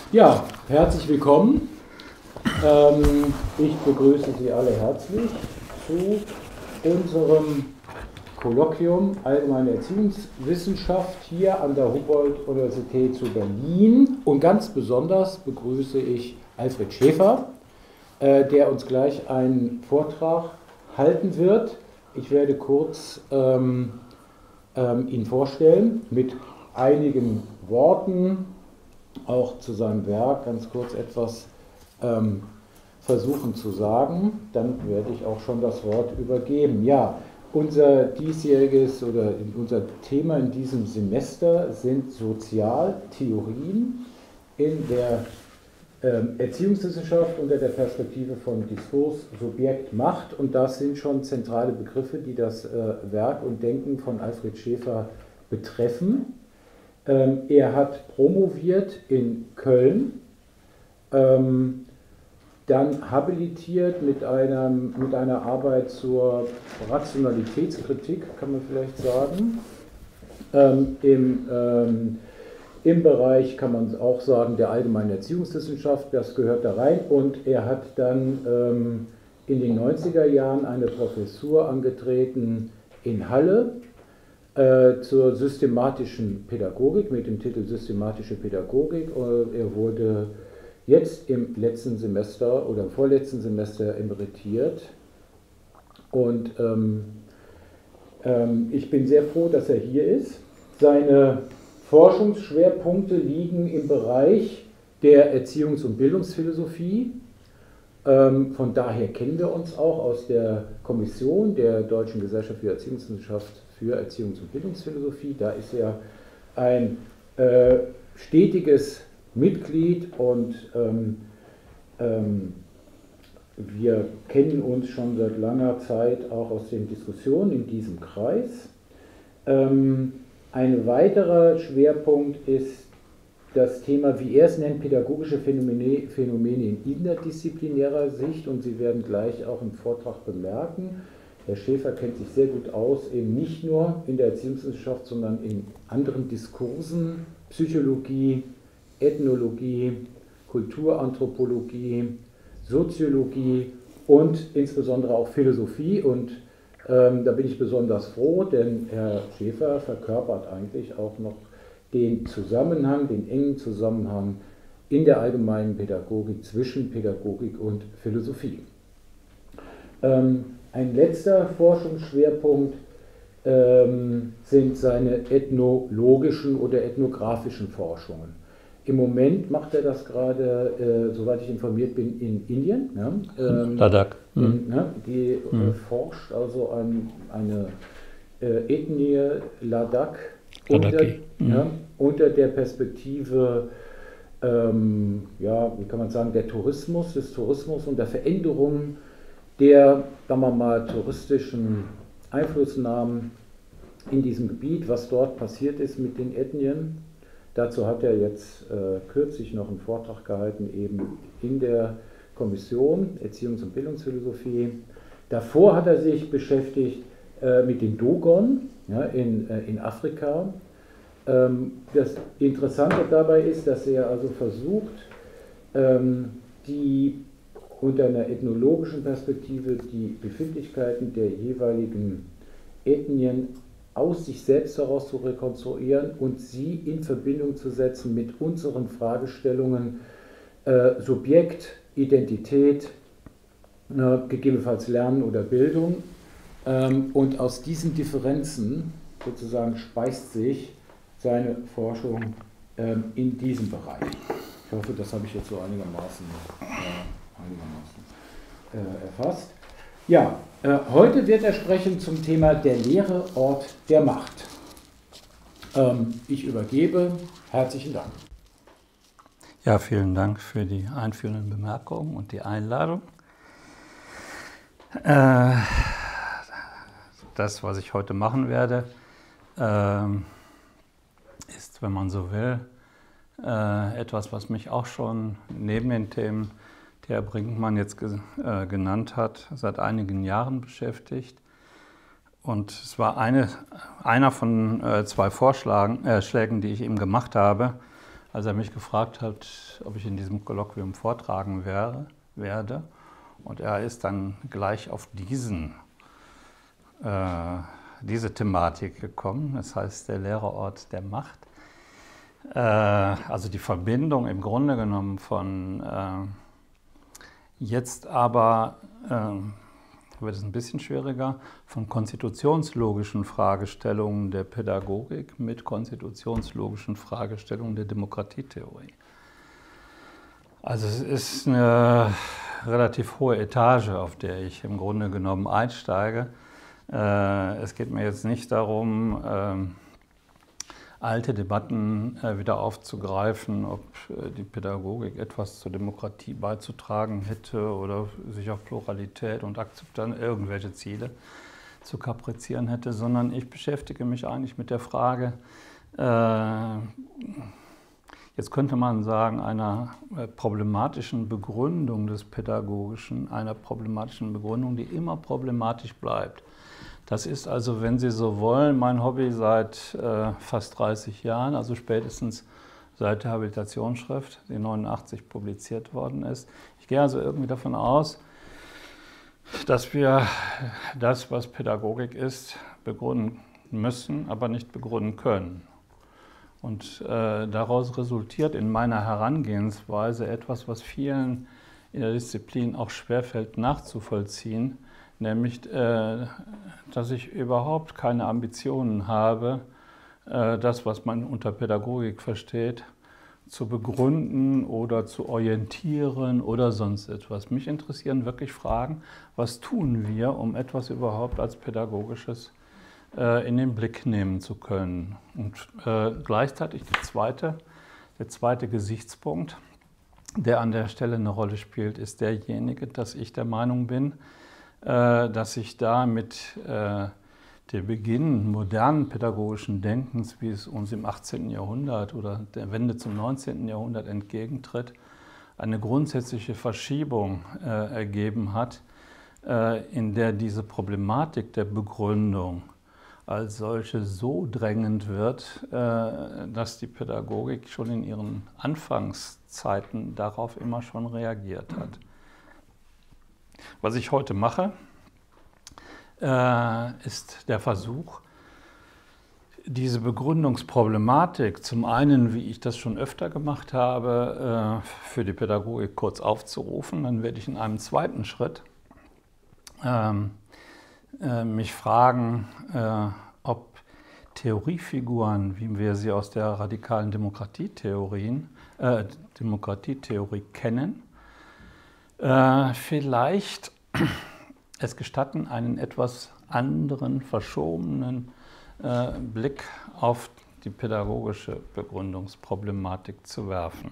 Ja, herzlich willkommen. Ich begrüße Sie alle herzlich zu unserem Kolloquium Allgemeine Erziehungswissenschaft hier an der Humboldt-Universität zu Berlin. Und ganz besonders begrüße ich Alfred Schäfer, der uns gleich einen Vortrag halten wird. Ich werde kurz ihn vorstellen mit einigen Worten, auch zu seinem Werk ganz kurz etwas versuchen zu sagen. Dann werde ich auch schon das Wort übergeben. Ja, unser diesjähriges oder unser Thema in diesem Semester sind Sozialtheorien in der Erziehungswissenschaft unter der Perspektive von Diskurs, Subjekt, Macht. Und das sind schon zentrale Begriffe, die das Werk und Denken von Alfred Schäfer betreffen. Er hat promoviert in Köln, dann habilitiert mit einer Arbeit zur Rationalitätskritik, kann man vielleicht sagen. Im Bereich, kann man auch sagen, der allgemeinen Erziehungswissenschaft, das gehört da rein. Und er hat dann in den 90er Jahren eine Professur angetreten in Halle zur systematischen Pädagogik mit dem Titel Systematische Pädagogik. Er wurde jetzt im letzten Semester oder im vorletzten Semester emeritiert. Und ich bin sehr froh, dass er hier ist. Seine Forschungsschwerpunkte liegen im Bereich der Erziehungs- und Bildungsphilosophie. Von daher kennen wir uns auch aus der Kommission der Deutschen Gesellschaft für Erziehungswissenschaft für Erziehungs- und Bildungsphilosophie. Da ist er ein stetiges Mitglied und wir kennen uns schon seit langer Zeit auch aus den Diskussionen in diesem Kreis. Ein weiterer Schwerpunkt ist das Thema, wie er es nennt, pädagogische Phänomene in interdisziplinärer Sicht, und Sie werden gleich auch im Vortrag bemerken, Herr Schäfer kennt sich sehr gut aus, eben nicht nur in der Erziehungswissenschaft, sondern in anderen Diskursen, Psychologie, Ethnologie, Kulturanthropologie, Soziologie und insbesondere auch Philosophie. Und da bin ich besonders froh, denn Herr Schäfer verkörpert eigentlich auch noch den Zusammenhang, den engen Zusammenhang in der allgemeinen Pädagogik zwischen Pädagogik und Philosophie. Ein letzter Forschungsschwerpunkt sind seine ethnologischen oder ethnografischen Forschungen. Im Moment macht er das gerade, soweit ich informiert bin, in Indien. Ja, Ladakh. Die forscht also an eine Ethnie Ladakh unter der Perspektive, wie kann man sagen, des Tourismus und der Veränderung der, sagen wir mal, touristischen Einflussnahmen in diesem Gebiet, was dort passiert ist mit den Ethnien. Dazu hat er jetzt kürzlich noch einen Vortrag gehalten, eben in der Kommission Erziehungs- und Bildungsphilosophie. Davor hat er sich beschäftigt mit den Dogon in Afrika. Das Interessante dabei ist, dass er also versucht, unter einer ethnologischen Perspektive die Befindlichkeiten der jeweiligen Ethnien aus sich selbst heraus zu rekonstruieren und sie in Verbindung zu setzen mit unseren Fragestellungen Subjekt, Identität, gegebenenfalls Lernen oder Bildung. Und aus diesen Differenzen sozusagen speist sich seine Forschung in diesem Bereich. Ich hoffe, das habe ich jetzt so einigermaßen erfasst. Ja, heute wird er sprechen zum Thema der leere Ort der Macht. Ich übergebe. Herzlichen Dank. Ja, vielen Dank für die einführenden Bemerkungen und die Einladung. Das, was ich heute machen werde, ist, wenn man so will, etwas, was mich auch schon neben den Themen, die Herr Brinkmann jetzt genannt hat, seit einigen Jahren beschäftigt. Und es war einer von zwei Vorschlägen, die ich ihm gemacht habe, als er mich gefragt hat, ob ich in diesem Kolloquium vortragen werde. Und er ist dann gleich auf diese Thematik gekommen, das heißt der leere Ort der Macht. Also die Verbindung im Grunde genommen von jetzt aber wird es ein bisschen schwieriger, von konstitutionslogischen Fragestellungen der Pädagogik mit konstitutionslogischen Fragestellungen der Demokratietheorie. Also es ist eine relativ hohe Etage, auf der ich im Grunde genommen einsteige. Es geht mir jetzt nicht darum, alte Debatten wieder aufzugreifen, ob die Pädagogik etwas zur Demokratie beizutragen hätte oder sich auf Pluralität und Akzeptanz irgendwelche Ziele zu kaprizieren hätte, sondern ich beschäftige mich eigentlich mit der Frage, jetzt könnte man sagen, einer problematischen Begründung des Pädagogischen, einer problematischen Begründung, die immer problematisch bleibt. Das ist also, wenn Sie so wollen, mein Hobby seit fast 30 Jahren, also spätestens seit der Habilitationsschrift, die 1989 publiziert worden ist. Ich gehe also irgendwie davon aus, dass wir das, was Pädagogik ist, begründen müssen, aber nicht begründen können. Und daraus resultiert in meiner Herangehensweise etwas, was vielen in der Disziplin auch schwerfällt nachzuvollziehen, nämlich, dass ich überhaupt keine Ambitionen habe, das, was man unter Pädagogik versteht, zu begründen oder zu orientieren oder sonst etwas. Mich interessieren wirklich Fragen, was tun wir, um etwas überhaupt als Pädagogisches in den Blick nehmen zu können. Und gleichzeitig der zweite Gesichtspunkt, der an der Stelle eine Rolle spielt, ist derjenige, dass ich der Meinung bin, dass sich da mit der Beginn modernen pädagogischen Denkens, wie es uns im 18. Jahrhundert oder der Wende zum 19. Jahrhundert entgegentritt, eine grundsätzliche Verschiebung ergeben hat, in der diese Problematik der Begründung als solche so drängend wird, dass die Pädagogik schon in ihren Anfangszeiten darauf immer schon reagiert hat. Was ich heute mache, ist der Versuch, diese Begründungsproblematik zum einen, wie ich das schon öfter gemacht habe, für die Pädagogik kurz aufzurufen. Dann werde ich in einem zweiten Schritt mich fragen, ob Theoriefiguren, wie wir sie aus der radikalen Demokratietheorie kennen, vielleicht es gestatten, einen etwas anderen, verschobenen Blick auf die pädagogische Begründungsproblematik zu werfen.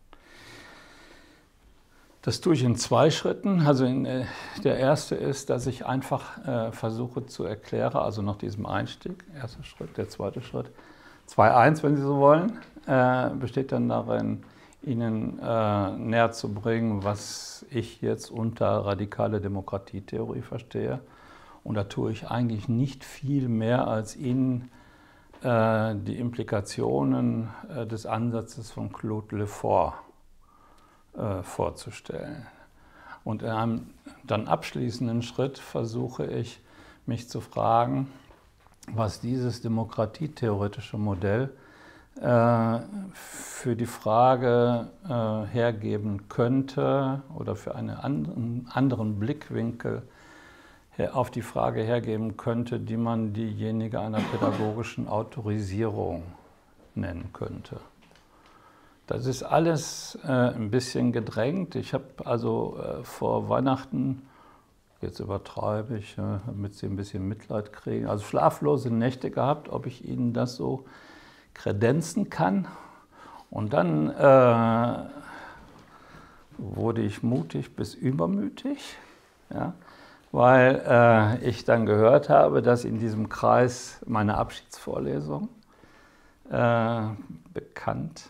Das tue ich in zwei Schritten. Also der erste ist, dass ich einfach versuche zu erklären, also nach diesem Einstieg, erster Schritt, der zweite Schritt, 2.1, wenn Sie so wollen, besteht dann darin, Ihnen näher zu bringen, was ich jetzt unter radikale Demokratietheorie verstehe. Und da tue ich eigentlich nicht viel mehr, als Ihnen die Implikationen des Ansatzes von Claude Lefort vorzustellen. Und in einem dann abschließenden Schritt versuche ich, mich zu fragen, was dieses demokratietheoretische Modell für die Frage hergeben könnte oder für einen anderen Blickwinkel auf die Frage hergeben könnte, die man diejenige einer pädagogischen Autorisierung nennen könnte. Das ist alles ein bisschen gedrängt. Ich habe also vor Weihnachten, jetzt übertreibe ich, damit Sie ein bisschen Mitleid kriegen, also schlaflose Nächte gehabt, ob ich Ihnen das so kredenzen kann. Und dann wurde ich mutig bis übermütig, ja, weil ich dann gehört habe, dass in diesem Kreis meine Abschiedsvorlesung bekannt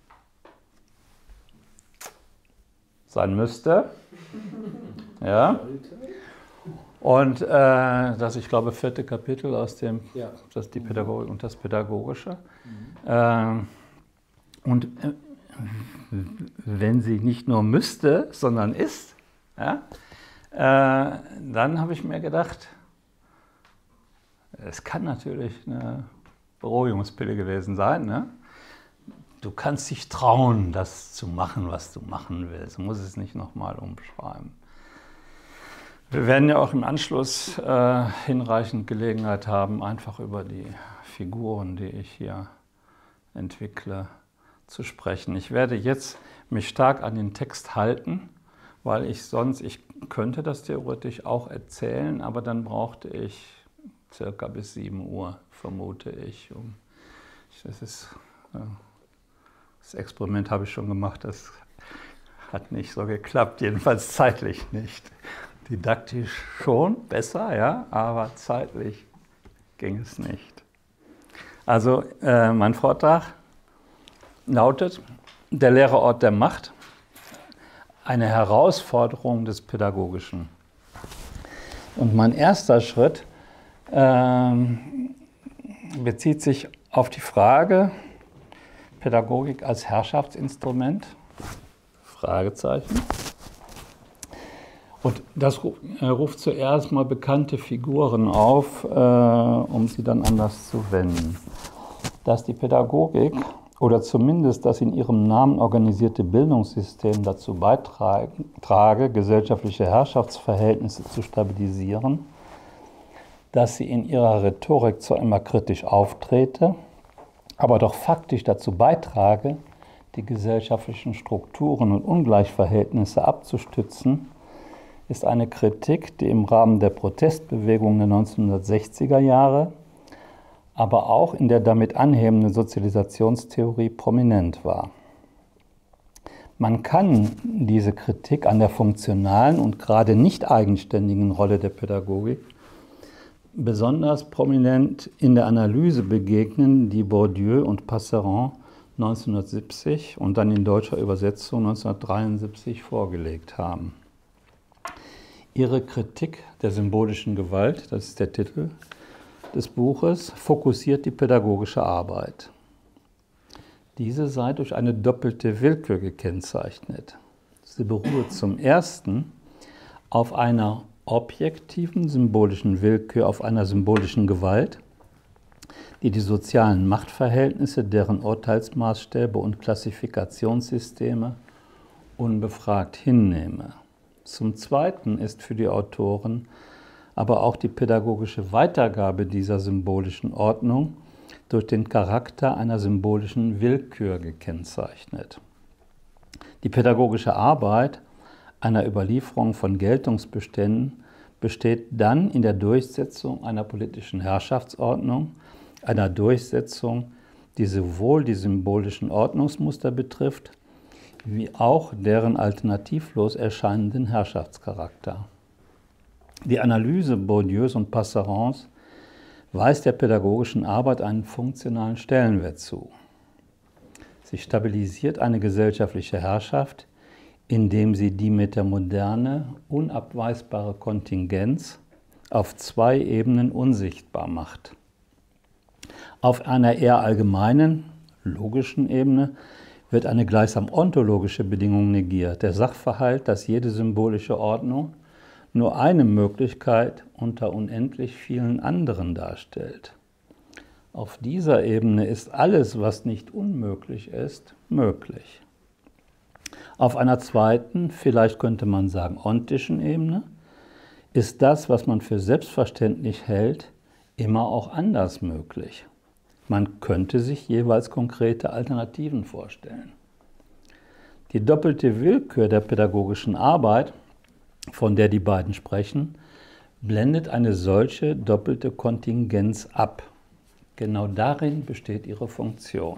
sein müsste. Ja. Und das, ich glaube, 4. Kapitel aus dem, das die Pädagogik und das Pädagogische. Und wenn sie nicht nur müsste, sondern ist, ja, dann habe ich mir gedacht, es kann natürlich eine Beruhigungspille gewesen sein. Ne? Du kannst dich trauen, das zu machen, was du machen willst. Du musst es nicht nochmal umschreiben. Wir werden ja auch im Anschluss hinreichend Gelegenheit haben, einfach über die Figuren, die ich hier entwickle, zu sprechen. Ich werde jetzt mich stark an den Text halten, weil ich könnte das theoretisch auch erzählen, aber dann brauchte ich circa bis 7 Uhr, vermute ich. Das Experiment habe ich schon gemacht, das hat nicht so geklappt, jedenfalls zeitlich nicht. Didaktisch schon besser, ja, aber zeitlich ging es nicht. Also mein Vortrag lautet: Der leere Ort der Macht, eine Herausforderung des Pädagogischen. Und mein erster Schritt bezieht sich auf die Frage, Pädagogik als Herrschaftsinstrument? Fragezeichen. Und das ruft zuerst mal bekannte Figuren auf, um sie dann anders zu wenden. Dass die Pädagogik, oder zumindest das in ihrem Namen organisierte Bildungssystem dazu beitrage, gesellschaftliche Herrschaftsverhältnisse zu stabilisieren, dass sie in ihrer Rhetorik zwar immer kritisch auftrete, aber doch faktisch dazu beitrage, die gesellschaftlichen Strukturen und Ungleichverhältnisse abzustützen, ist eine Kritik, die im Rahmen der Protestbewegung der 1960er Jahre, aber auch in der damit anhebenden Sozialisationstheorie prominent war. Man kann diese Kritik an der funktionalen und gerade nicht eigenständigen Rolle der Pädagogik besonders prominent in der Analyse begegnen, die Bourdieu und Passeron 1970 und dann in deutscher Übersetzung 1973 vorgelegt haben. Ihre Kritik der symbolischen Gewalt, das ist der Titel des Buches, fokussiert die pädagogische Arbeit. Diese sei durch eine doppelte Willkür gekennzeichnet. Sie beruhe zum Ersten auf einer objektiven symbolischen Willkür, auf einer symbolischen Gewalt, die die sozialen Machtverhältnisse, deren Urteilsmaßstäbe und Klassifikationssysteme unbefragt hinnehme. Zum Zweiten ist für die Autoren aber auch die pädagogische Weitergabe dieser symbolischen Ordnung durch den Charakter einer symbolischen Willkür gekennzeichnet. Die pädagogische Arbeit einer Überlieferung von Geltungsbeständen besteht dann in der Durchsetzung einer politischen Herrschaftsordnung, einer Durchsetzung, die sowohl die symbolischen Ordnungsmuster betrifft, wie auch deren alternativlos erscheinenden Herrschaftscharakter. Die Analyse Bourdieus und Passerons weist der pädagogischen Arbeit einen funktionalen Stellenwert zu. Sie stabilisiert eine gesellschaftliche Herrschaft, indem sie die mit der Moderne unabweisbare Kontingenz auf 2 Ebenen unsichtbar macht. Auf einer eher allgemeinen, logischen Ebene wird eine gleichsam ontologische Bedingung negiert, der Sachverhalt, dass jede symbolische Ordnung nur eine Möglichkeit unter unendlich vielen anderen darstellt. Auf dieser Ebene ist alles, was nicht unmöglich ist, möglich. Auf einer zweiten, vielleicht könnte man sagen ontischen Ebene, ist das, was man für selbstverständlich hält, immer auch anders möglich. Man könnte sich jeweils konkrete Alternativen vorstellen. Die doppelte Willkür der pädagogischen Arbeit, von der die beiden sprechen, blendet eine solche doppelte Kontingenz ab. Genau darin besteht ihre Funktion.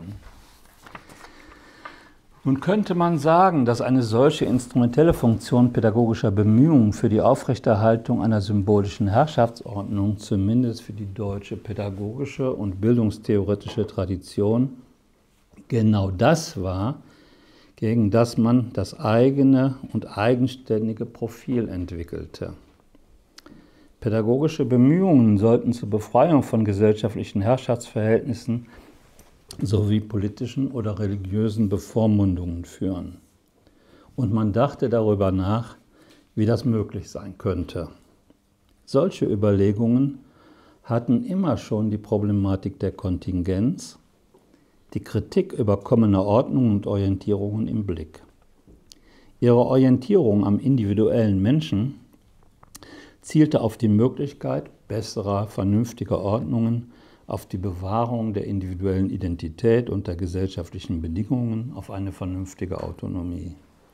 Nun könnte man sagen, dass eine solche instrumentelle Funktion pädagogischer Bemühungen für die Aufrechterhaltung einer symbolischen Herrschaftsordnung, zumindest für die deutsche pädagogische und bildungstheoretische Tradition, genau das war, gegen das man das eigene und eigenständige Profil entwickelte. Pädagogische Bemühungen sollten zur Befreiung von gesellschaftlichen Herrschaftsverhältnissen sowie politischen oder religiösen Bevormundungen führen. Und man dachte darüber nach, wie das möglich sein könnte. Solche Überlegungen hatten immer schon die Problematik der Kontingenz, die Kritik überkommener Ordnungen und Orientierungen im Blick. Ihre Orientierung am individuellen Menschen zielte auf die Möglichkeit besserer, vernünftiger Ordnungen, auf die Bewahrung der individuellen Identität unter gesellschaftlichen Bedingungen, auf eine vernünftige Autonomie.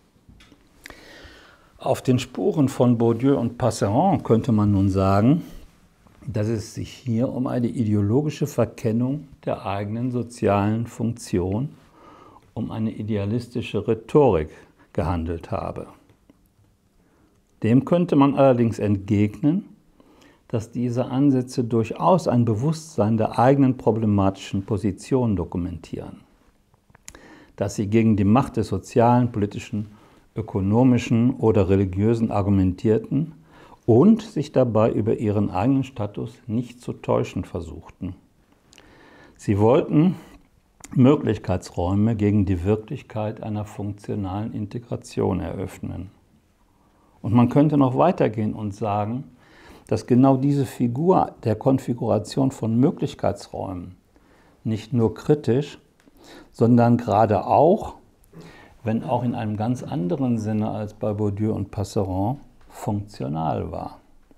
Auf den Spuren von Bourdieu und Passeron könnte man nun sagen, dass es sich hier um eine ideologische Verkennung der eigenen sozialen Funktion, um eine idealistische Rhetorik gehandelt habe. Dem könnte man allerdings entgegnen, dass diese Ansätze durchaus ein Bewusstsein der eigenen problematischen Position dokumentieren, dass sie gegen die Macht des sozialen, politischen, ökonomischen oder religiösen argumentierten und sich dabei über ihren eigenen Status nicht zu täuschen versuchten. Sie wollten Möglichkeitsräume gegen die Wirklichkeit einer funktionalen Integration eröffnen. Und man könnte noch weitergehen und sagen, dass genau diese Figur der Konfiguration von Möglichkeitsräumen nicht nur kritisch, sondern gerade auch, wenn auch in einem ganz anderen Sinne als bei Bourdieu und Passeron, funktional war.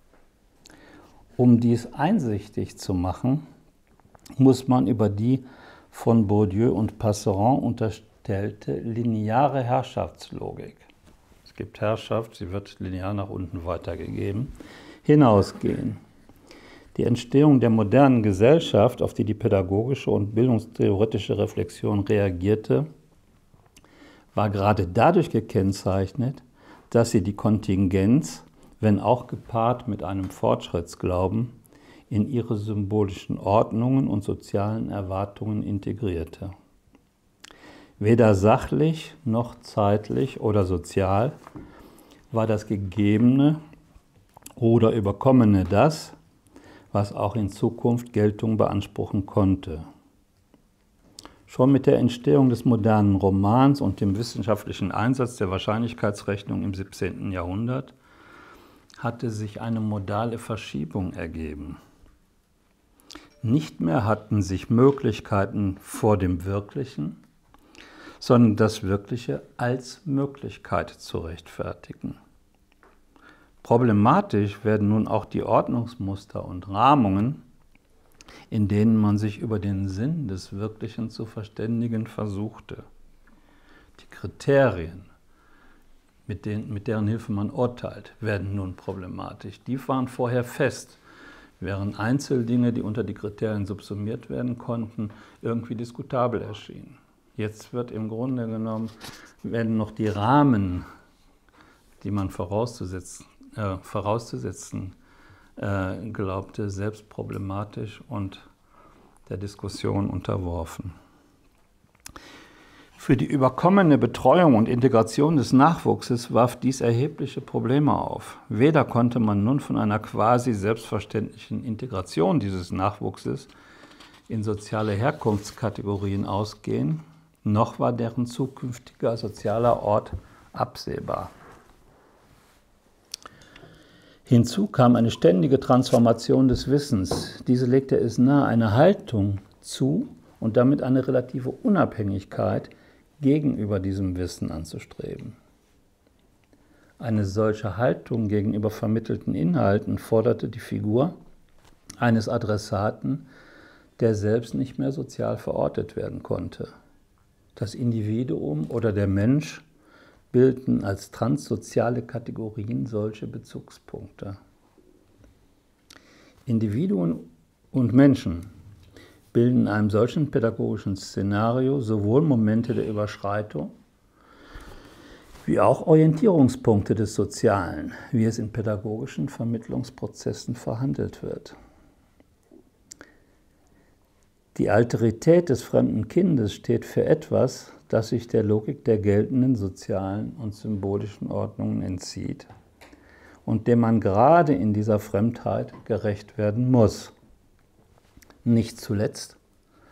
Um dies einsichtig zu machen, muss man über die von Bourdieu und Passeron unterstellte lineare Herrschaftslogik, es gibt Herrschaft, sie wird linear nach unten weitergegeben, hinausgehen. Die Entstehung der modernen Gesellschaft, auf die die pädagogische und bildungstheoretische Reflexion reagierte, war gerade dadurch gekennzeichnet, dass sie die Kontingenz, wenn auch gepaart mit einem Fortschrittsglauben, in ihre symbolischen Ordnungen und sozialen Erwartungen integrierte. Weder sachlich noch zeitlich oder sozial war das Gegebene oder Überkommene das, was auch in Zukunft Geltung beanspruchen konnte. Schon mit der Entstehung des modernen Romans und dem wissenschaftlichen Einsatz der Wahrscheinlichkeitsrechnung im 17. Jahrhundert hatte sich eine modale Verschiebung ergeben. Nicht mehr hatten sich Möglichkeiten vor dem Wirklichen, sondern das Wirkliche als Möglichkeit zu rechtfertigen. Problematisch werden nun auch die Ordnungsmuster und Rahmungen, in denen man sich über den Sinn des Wirklichen zu verständigen versuchte. Die Kriterien, mit deren Hilfe man urteilt, werden nun problematisch. Die waren vorher fest, während Einzeldinge, die unter die Kriterien subsumiert werden konnten, irgendwie diskutabel erschienen. Jetzt wird im Grunde genommen, werden noch die Rahmen, die man vorauszusetzen glaubte, selbst problematisch und der Diskussion unterworfen. Für die überkommene Betreuung und Integration des Nachwuchses warf dies erhebliche Probleme auf. Weder konnte man nun von einer quasi selbstverständlichen Integration dieses Nachwuchses in soziale Herkunftskategorien ausgehen, noch war deren zukünftiger sozialer Ort absehbar. Hinzu kam eine ständige Transformation des Wissens. Diese legte es nahe, eine Haltung zu und damit eine relative Unabhängigkeit gegenüber diesem Wissen anzustreben. Eine solche Haltung gegenüber vermittelten Inhalten forderte die Figur eines Adressaten, der selbst nicht mehr sozial verortet werden konnte. Das Individuum oder der Mensch bilden als transsoziale Kategorien solche Bezugspunkte. Individuen und Menschen bilden in einem solchen pädagogischen Szenario sowohl Momente der Überschreitung wie auch Orientierungspunkte des Sozialen, wie es in pädagogischen Vermittlungsprozessen verhandelt wird. Die Alterität des fremden Kindes steht für etwas, das sich der Logik der geltenden sozialen und symbolischen Ordnungen entzieht und dem man gerade in dieser Fremdheit gerecht werden muss. Nicht zuletzt,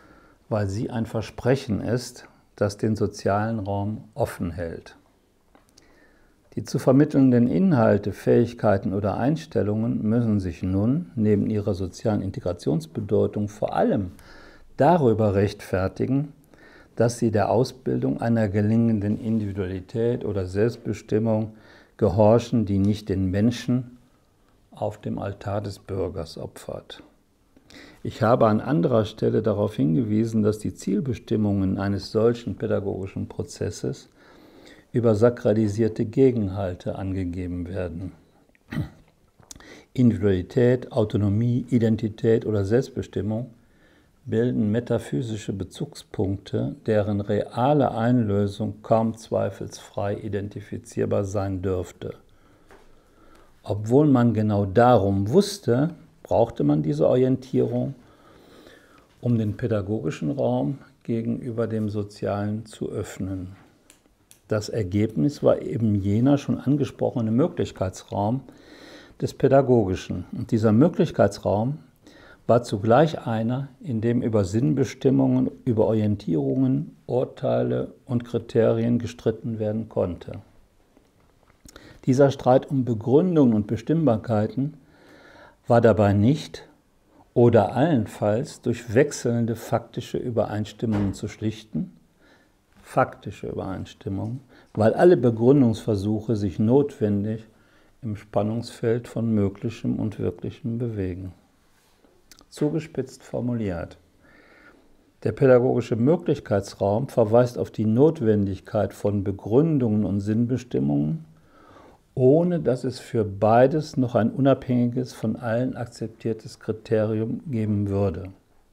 weil sie ein Versprechen ist, das den sozialen Raum offen hält. Die zu vermittelnden Inhalte, Fähigkeiten oder Einstellungen müssen sich nun, neben ihrer sozialen Integrationsbedeutung, vor allem darüber rechtfertigen, dass sie der Ausbildung einer gelingenden Individualität oder Selbstbestimmung gehorchen, die nicht den Menschen auf dem Altar des Bürgers opfert. Ich habe an anderer Stelle darauf hingewiesen, dass die Zielbestimmungen eines solchen pädagogischen Prozesses über sakralisierte Gegenhalte angegeben werden. Individualität, Autonomie, Identität oder Selbstbestimmung bilden metaphysische Bezugspunkte, deren reale Einlösung kaum zweifelsfrei identifizierbar sein dürfte. Obwohl man genau darum wusste, brauchte man diese Orientierung, um den pädagogischen Raum gegenüber dem Sozialen zu öffnen. Das Ergebnis war eben jener schon angesprochene Möglichkeitsraum des Pädagogischen. Und dieser Möglichkeitsraum war zugleich einer, in dem über Sinnbestimmungen, über Orientierungen, Urteile und Kriterien gestritten werden konnte. Dieser Streit um Begründungen und Bestimmbarkeiten war dabei nicht oder allenfalls durch wechselnde faktische Übereinstimmungen zu schlichten, faktische Übereinstimmung, weil alle Begründungsversuche sich notwendig im Spannungsfeld von Möglichem und Wirklichem bewegen. Zugespitzt formuliert: Der pädagogische Möglichkeitsraum verweist auf die Notwendigkeit von Begründungen und Sinnbestimmungen, ohne dass es für beides noch ein unabhängiges, von allen akzeptiertes Kriterium geben würde.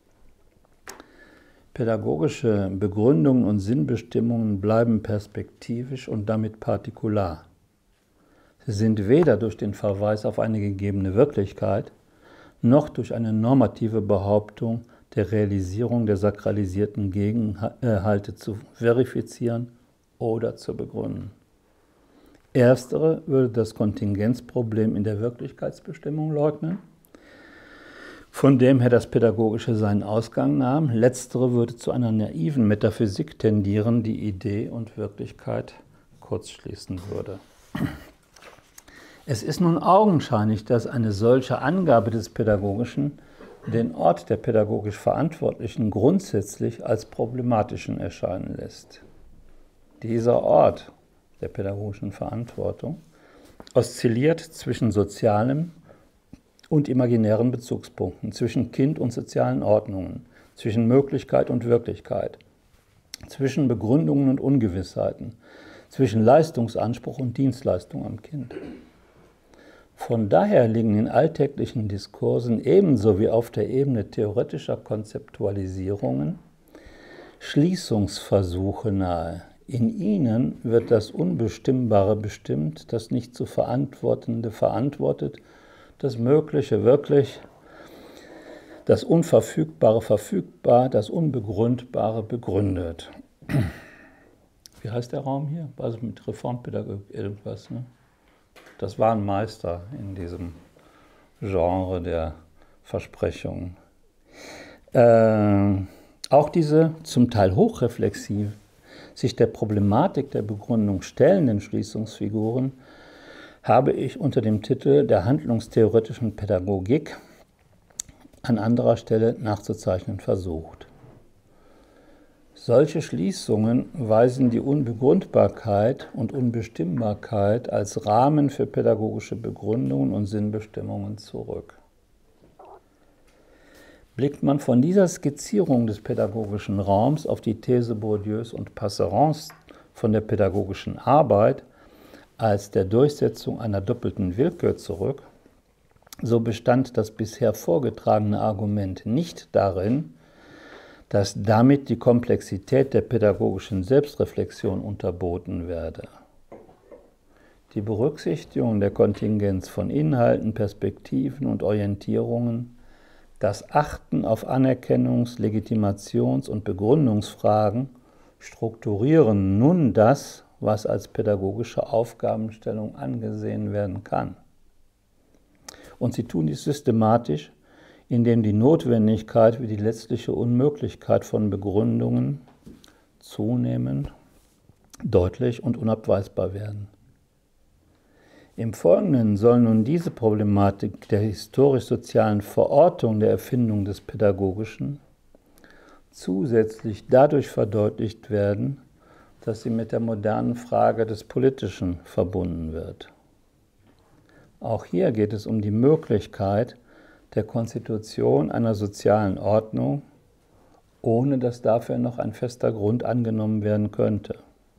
Pädagogische Begründungen und Sinnbestimmungen bleiben perspektivisch und damit partikular. Sie sind weder durch den Verweis auf eine gegebene Wirklichkeit noch durch eine normative Behauptung der Realisierung der sakralisierten Gegenhalte zu verifizieren oder zu begründen. Erstere würde das Kontingenzproblem in der Wirklichkeitsbestimmung leugnen, von dem her das Pädagogische seinen Ausgang nahm. Letztere würde zu einer naiven Metaphysik tendieren, die Idee und Wirklichkeit kurzschließen würde. Es ist nun augenscheinlich, dass eine solche Angabe des Pädagogischen den Ort der pädagogisch Verantwortlichen grundsätzlich als problematischen erscheinen lässt. Dieser Ort der pädagogischen Verantwortung oszilliert zwischen sozialem und imaginären Bezugspunkten, zwischen Kind und sozialen Ordnungen, zwischen Möglichkeit und Wirklichkeit, zwischen Begründungen und Ungewissheiten, zwischen Leistungsanspruch und Dienstleistung am Kind. Von daher liegen in alltäglichen Diskursen ebenso wie auf der Ebene theoretischer Konzeptualisierungen Schließungsversuche nahe. In ihnen wird das Unbestimmbare bestimmt, das nicht zu Verantwortende verantwortet, das Mögliche wirklich, das Unverfügbare verfügbar, das Unbegründbare begründet. Wie heißt der Raum hier? Also mit Reformpädagogik irgendwas, ne? Das war ein Meister in diesem Genre der Versprechungen. Auch diese zum Teil hochreflexiv sich der Problematik der Begründung stellenden Schließungsfiguren habe ich unter dem Titel der handlungstheoretischen Pädagogik an anderer Stelle nachzuzeichnen versucht. Solche Schließungen weisen die Unbegründbarkeit und Unbestimmbarkeit als Rahmen für pädagogische Begründungen und Sinnbestimmungen zurück. Blickt man von dieser Skizzierung des pädagogischen Raums auf die These Bourdieus und Passerons von der pädagogischen Arbeit als der Durchsetzung einer doppelten Willkür zurück, so bestand das bisher vorgetragene Argument nicht darin, dass damit die Komplexität der pädagogischen Selbstreflexion unterboten werde. Die Berücksichtigung der Kontingenz von Inhalten, Perspektiven und Orientierungen, das Achten auf Anerkennungs-, Legitimations- und Begründungsfragen strukturieren nun das, was als pädagogische Aufgabenstellung angesehen werden kann. Und sie tun dies systematisch, in dem die Notwendigkeit wie die letztliche Unmöglichkeit von Begründungen zunehmend deutlich und unabweisbar werden. Im Folgenden soll nun diese Problematik der historisch-sozialen Verortung der Erfindung des Pädagogischen zusätzlich dadurch verdeutlicht werden, dass sie mit der modernen Frage des Politischen verbunden wird. Auch hier geht es um die Möglichkeit der Konstitution einer sozialen Ordnung, ohne dass dafür noch ein fester Grund angenommen werden könnte.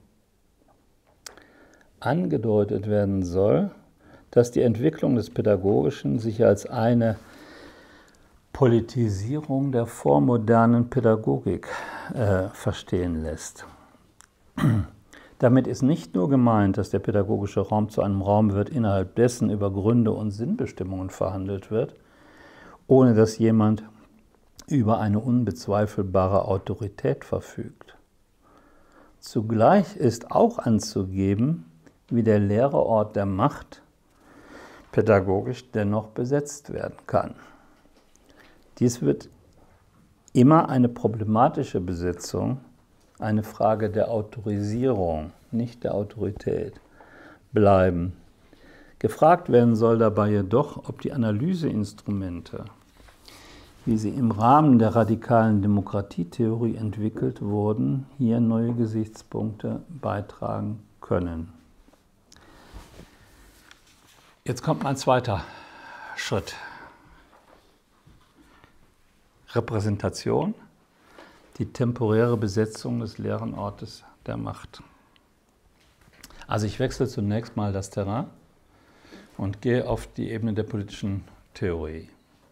Angedeutet werden soll, dass die Entwicklung des Pädagogischen sich als eine Politisierung der vormodernen Pädagogik verstehen lässt. Damit ist nicht nur gemeint, dass der pädagogische Raum zu einem Raum wird, innerhalb dessen über Gründe und Sinnbestimmungen verhandelt wird, ohne dass jemand über eine unbezweifelbare Autorität verfügt. Zugleich ist auch anzugeben, wie der leere Ort der Macht pädagogisch dennoch besetzt werden kann. Dies wird immer eine problematische Besetzung, eine Frage der Autorisierung, nicht der Autorität, bleiben. Gefragt werden soll dabei jedoch, ob die Analyseinstrumente, wie sie im Rahmen der radikalen Demokratietheorie entwickelt wurden, hier neue Gesichtspunkte beitragen können. Jetzt kommt mein zweiter Schritt. Repräsentation, die temporäre Besetzung des leeren Ortes der Macht. Also ich wechsle zunächst mal das Terrain und gehe auf die Ebene der politischen Theorie.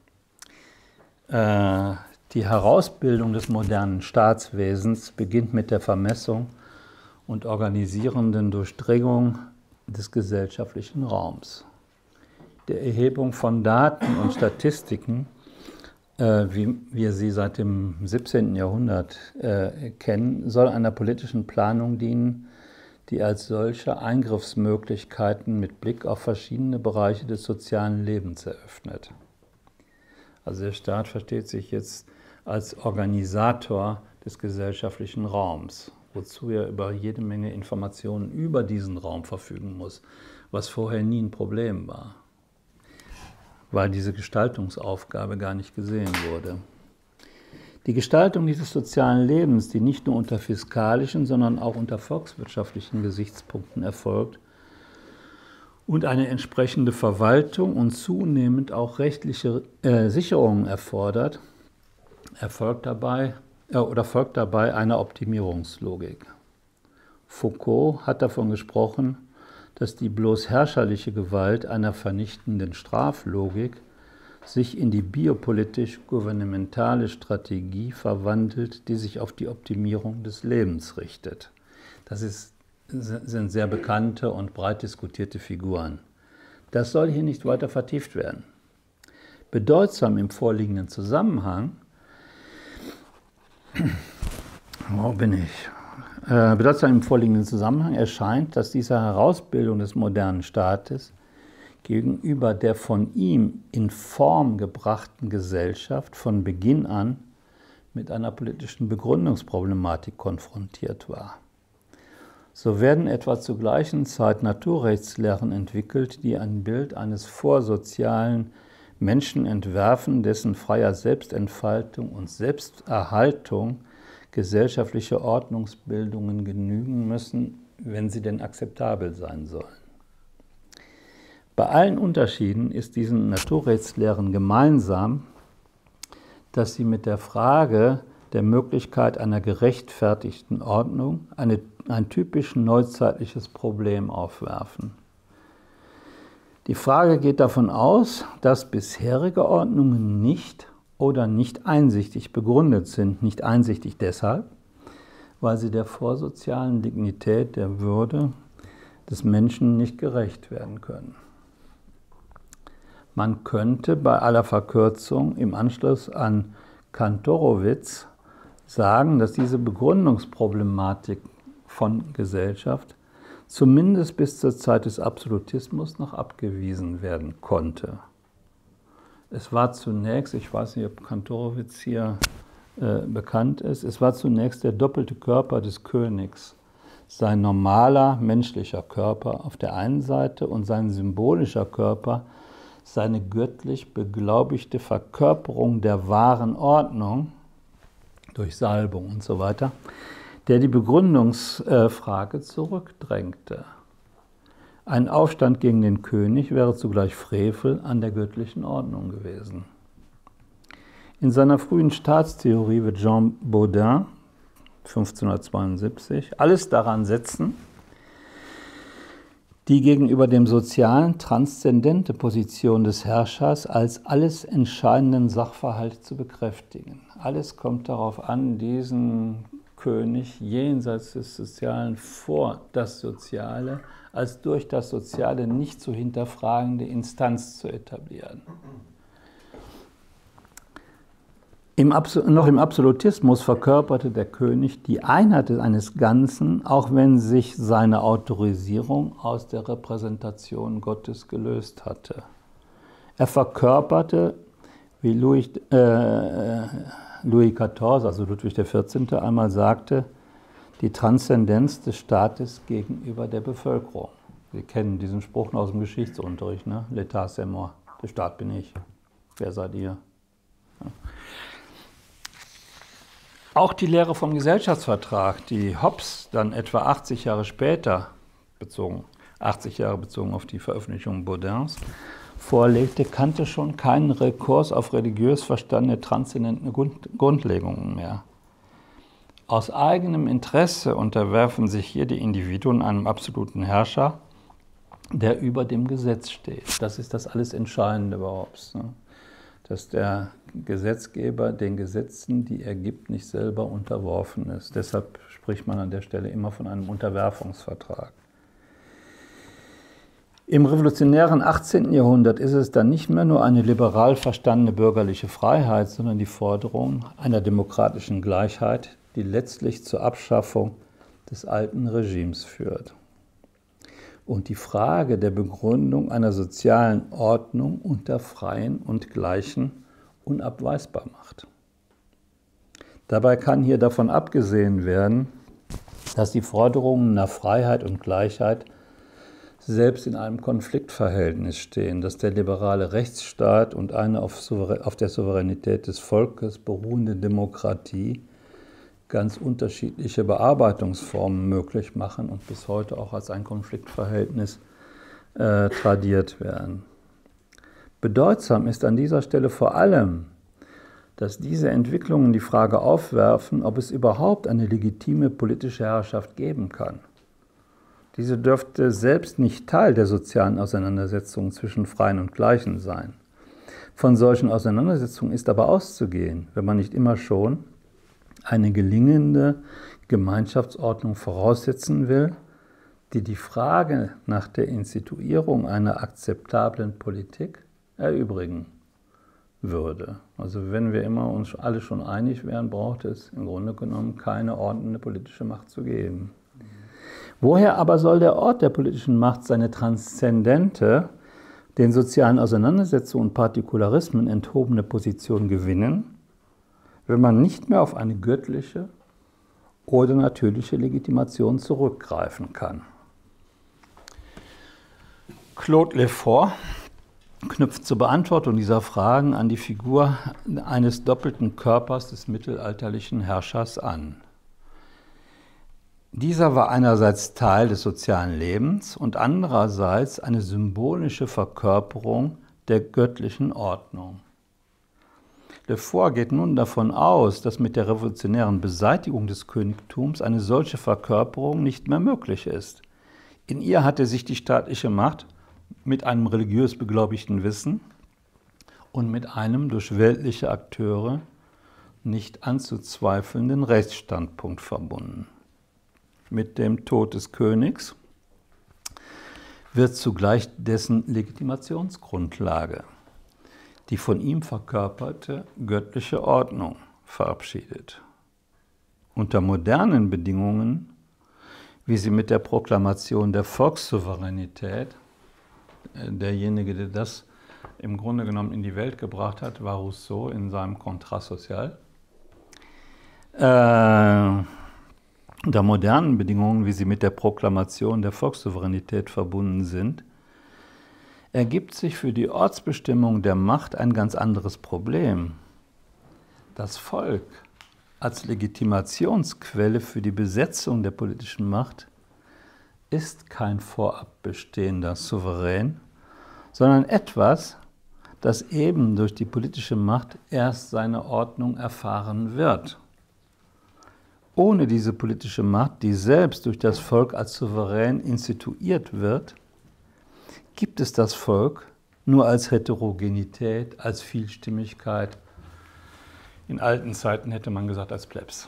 Die Herausbildung des modernen Staatswesens beginnt mit der Vermessung und organisierenden Durchdringung des gesellschaftlichen Raums. Der Erhebung von Daten und Statistiken, wie wir sie seit dem 17. Jahrhundert kennen, soll einer politischen Planung dienen, die als solche Eingriffsmöglichkeiten mit Blick auf verschiedene Bereiche des sozialen Lebens eröffnet. Also der Staat versteht sich jetzt als Organisator des gesellschaftlichen Raums, wozu er über jede Menge Informationen über diesen Raum verfügen muss, was vorher nie ein Problem war, weil diese Gestaltungsaufgabe gar nicht gesehen wurde. Die Gestaltung dieses sozialen Lebens, die nicht nur unter fiskalischen, sondern auch unter volkswirtschaftlichen Gesichtspunkten erfolgt und eine entsprechende Verwaltung und zunehmend auch rechtliche Sicherungen erfordert, folgt dabei einer Optimierungslogik. Foucault hat davon gesprochen, dass die bloß herrscherliche Gewalt einer vernichtenden Straflogik sich in die biopolitisch-gouvernementale Strategie verwandelt, die sich auf die Optimierung des Lebens richtet. Das sind sehr bekannte und breit diskutierte Figuren. Das soll hier nicht weiter vertieft werden. Bedeutsam im vorliegenden Zusammenhang, erscheint, dass diese Herausbildung des modernen Staates gegenüber der von ihm in Form gebrachten Gesellschaft von Beginn an mit einer politischen Begründungsproblematik konfrontiert war. So werden etwa zur gleichen Zeit Naturrechtslehren entwickelt, die ein Bild eines vorsozialen Menschen entwerfen, dessen freier Selbstentfaltung und Selbsterhaltung gesellschaftliche Ordnungsbildungen genügen müssen, wenn sie denn akzeptabel sein sollen. Bei allen Unterschieden ist diesen Naturrechtslehren gemeinsam, dass sie mit der Frage der Möglichkeit einer gerechtfertigten Ordnung ein typisch neuzeitliches Problem aufwerfen. Die Frage geht davon aus, dass bisherige Ordnungen nicht oder nicht einsichtig begründet sind. Nicht einsichtig deshalb, weil sie der vorsozialen Dignität, der Würde des Menschen nicht gerecht werden können. Man könnte bei aller Verkürzung im Anschluss an Kantorowicz sagen, dass diese Begründungsproblematik von Gesellschaft zumindest bis zur Zeit des Absolutismus noch abgewiesen werden konnte. Es war zunächst, ich weiß nicht, ob Kantorowicz hier bekannt ist, es war zunächst der doppelte Körper des Königs. Sein normaler menschlicher Körper auf der einen Seite und sein symbolischer Körper, seine göttlich beglaubigte Verkörperung der wahren Ordnung durch Salbung und so weiter, der die Begründungsfrage zurückdrängte. Ein Aufstand gegen den König wäre zugleich Frevel an der göttlichen Ordnung gewesen. In seiner frühen Staatstheorie wird Jean Bodin 1572 alles daran setzen, die gegenüber dem Sozialen transzendente Position des Herrschers als alles entscheidenden Sachverhalt zu bekräftigen. Alles kommt darauf an, diesen König jenseits des Sozialen vor das Soziale als durch das Soziale nicht zu hinterfragende Instanz zu etablieren. Noch im Absolutismus verkörperte der König die Einheit eines Ganzen, auch wenn sich seine Autorisierung aus der Repräsentation Gottes gelöst hatte. Er verkörperte, wie Louis XIV, also Ludwig XIV., einmal sagte, die Transzendenz des Staates gegenüber der Bevölkerung. Sie kennen diesen Spruch aus dem Geschichtsunterricht, ne? L'État c'est moi, der Staat bin ich. Wer seid ihr? Ja. Auch die Lehre vom Gesellschaftsvertrag, die Hobbes dann etwa 80 Jahre später, 80 Jahre bezogen auf die Veröffentlichung Bodins, vorlegte, kannte schon keinen Rekurs auf religiös verstandene transzendente Grundlegungen mehr. Aus eigenem Interesse unterwerfen sich hier die Individuen einem absoluten Herrscher, der über dem Gesetz steht. Das ist das alles Entscheidende bei Hobbes, ne? Dass der Gesetzgeber den Gesetzen, die er gibt, nicht selber unterworfen ist. Deshalb spricht man an der Stelle immer von einem Unterwerfungsvertrag. Im revolutionären 18. Jahrhundert ist es dann nicht mehr nur eine liberal verstandene bürgerliche Freiheit, sondern die Forderung einer demokratischen Gleichheit, die letztlich zur Abschaffung des alten Regimes führt und die Frage der Begründung einer sozialen Ordnung unter Freien und Gleichen unabweisbar macht. Dabei kann hier davon abgesehen werden, dass die Forderungen nach Freiheit und Gleichheit selbst in einem Konfliktverhältnis stehen, dass der liberale Rechtsstaat und eine auf der Souveränität des Volkes beruhende Demokratie ganz unterschiedliche Bearbeitungsformen möglich machen und bis heute auch als ein Konfliktverhältnis tradiert werden. Bedeutsam ist an dieser Stelle vor allem, dass diese Entwicklungen die Frage aufwerfen, ob es überhaupt eine legitime politische Herrschaft geben kann. Diese dürfte selbst nicht Teil der sozialen Auseinandersetzungen zwischen Freien und Gleichen sein. Von solchen Auseinandersetzungen ist aber auszugehen, wenn man nicht immer schon eine gelingende Gemeinschaftsordnung voraussetzen will, die die Frage nach der Instituierung einer akzeptablen Politik erübrigen würde. Also wenn wir immer uns alle schon einig wären, braucht es im Grunde genommen keine ordnende politische Macht zu geben. Woher aber soll der Ort der politischen Macht seine transzendente, den sozialen Auseinandersetzungen und Partikularismen enthobene Position gewinnen, wenn man nicht mehr auf eine göttliche oder natürliche Legitimation zurückgreifen kann? Claude Lefort knüpft zur Beantwortung dieser Fragen an die Figur eines doppelten Körpers des mittelalterlichen Herrschers an. Dieser war einerseits Teil des sozialen Lebens und andererseits eine symbolische Verkörperung der göttlichen Ordnung. Lefort geht nun davon aus, dass mit der revolutionären Beseitigung des Königtums eine solche Verkörperung nicht mehr möglich ist. In ihr hatte sich die staatliche Macht mit einem religiös beglaubigten Wissen und mit einem durch weltliche Akteure nicht anzuzweifelnden Rechtsstandpunkt verbunden. Mit dem Tod des Königs wird zugleich dessen Legitimationsgrundlage, die von ihm verkörperte göttliche Ordnung, verabschiedet. Unter modernen Bedingungen, wie sie mit der Proklamation der Volkssouveränität, derjenige, der das im Grunde genommen in die Welt gebracht hat, war Rousseau in seinem Contrat social. Unter modernen Bedingungen, wie sie mit der Proklamation der Volkssouveränität verbunden sind, ergibt sich für die Ortsbestimmung der Macht ein ganz anderes Problem. Das Volk als Legitimationsquelle für die Besetzung der politischen Macht ist kein vorab bestehender Souverän, sondern etwas, das eben durch die politische Macht erst seine Ordnung erfahren wird. Ohne diese politische Macht, die selbst durch das Volk als Souverän instituiert wird, gibt es das Volk nur als Heterogenität, als Vielstimmigkeit. In alten Zeiten hätte man gesagt, als Plebs.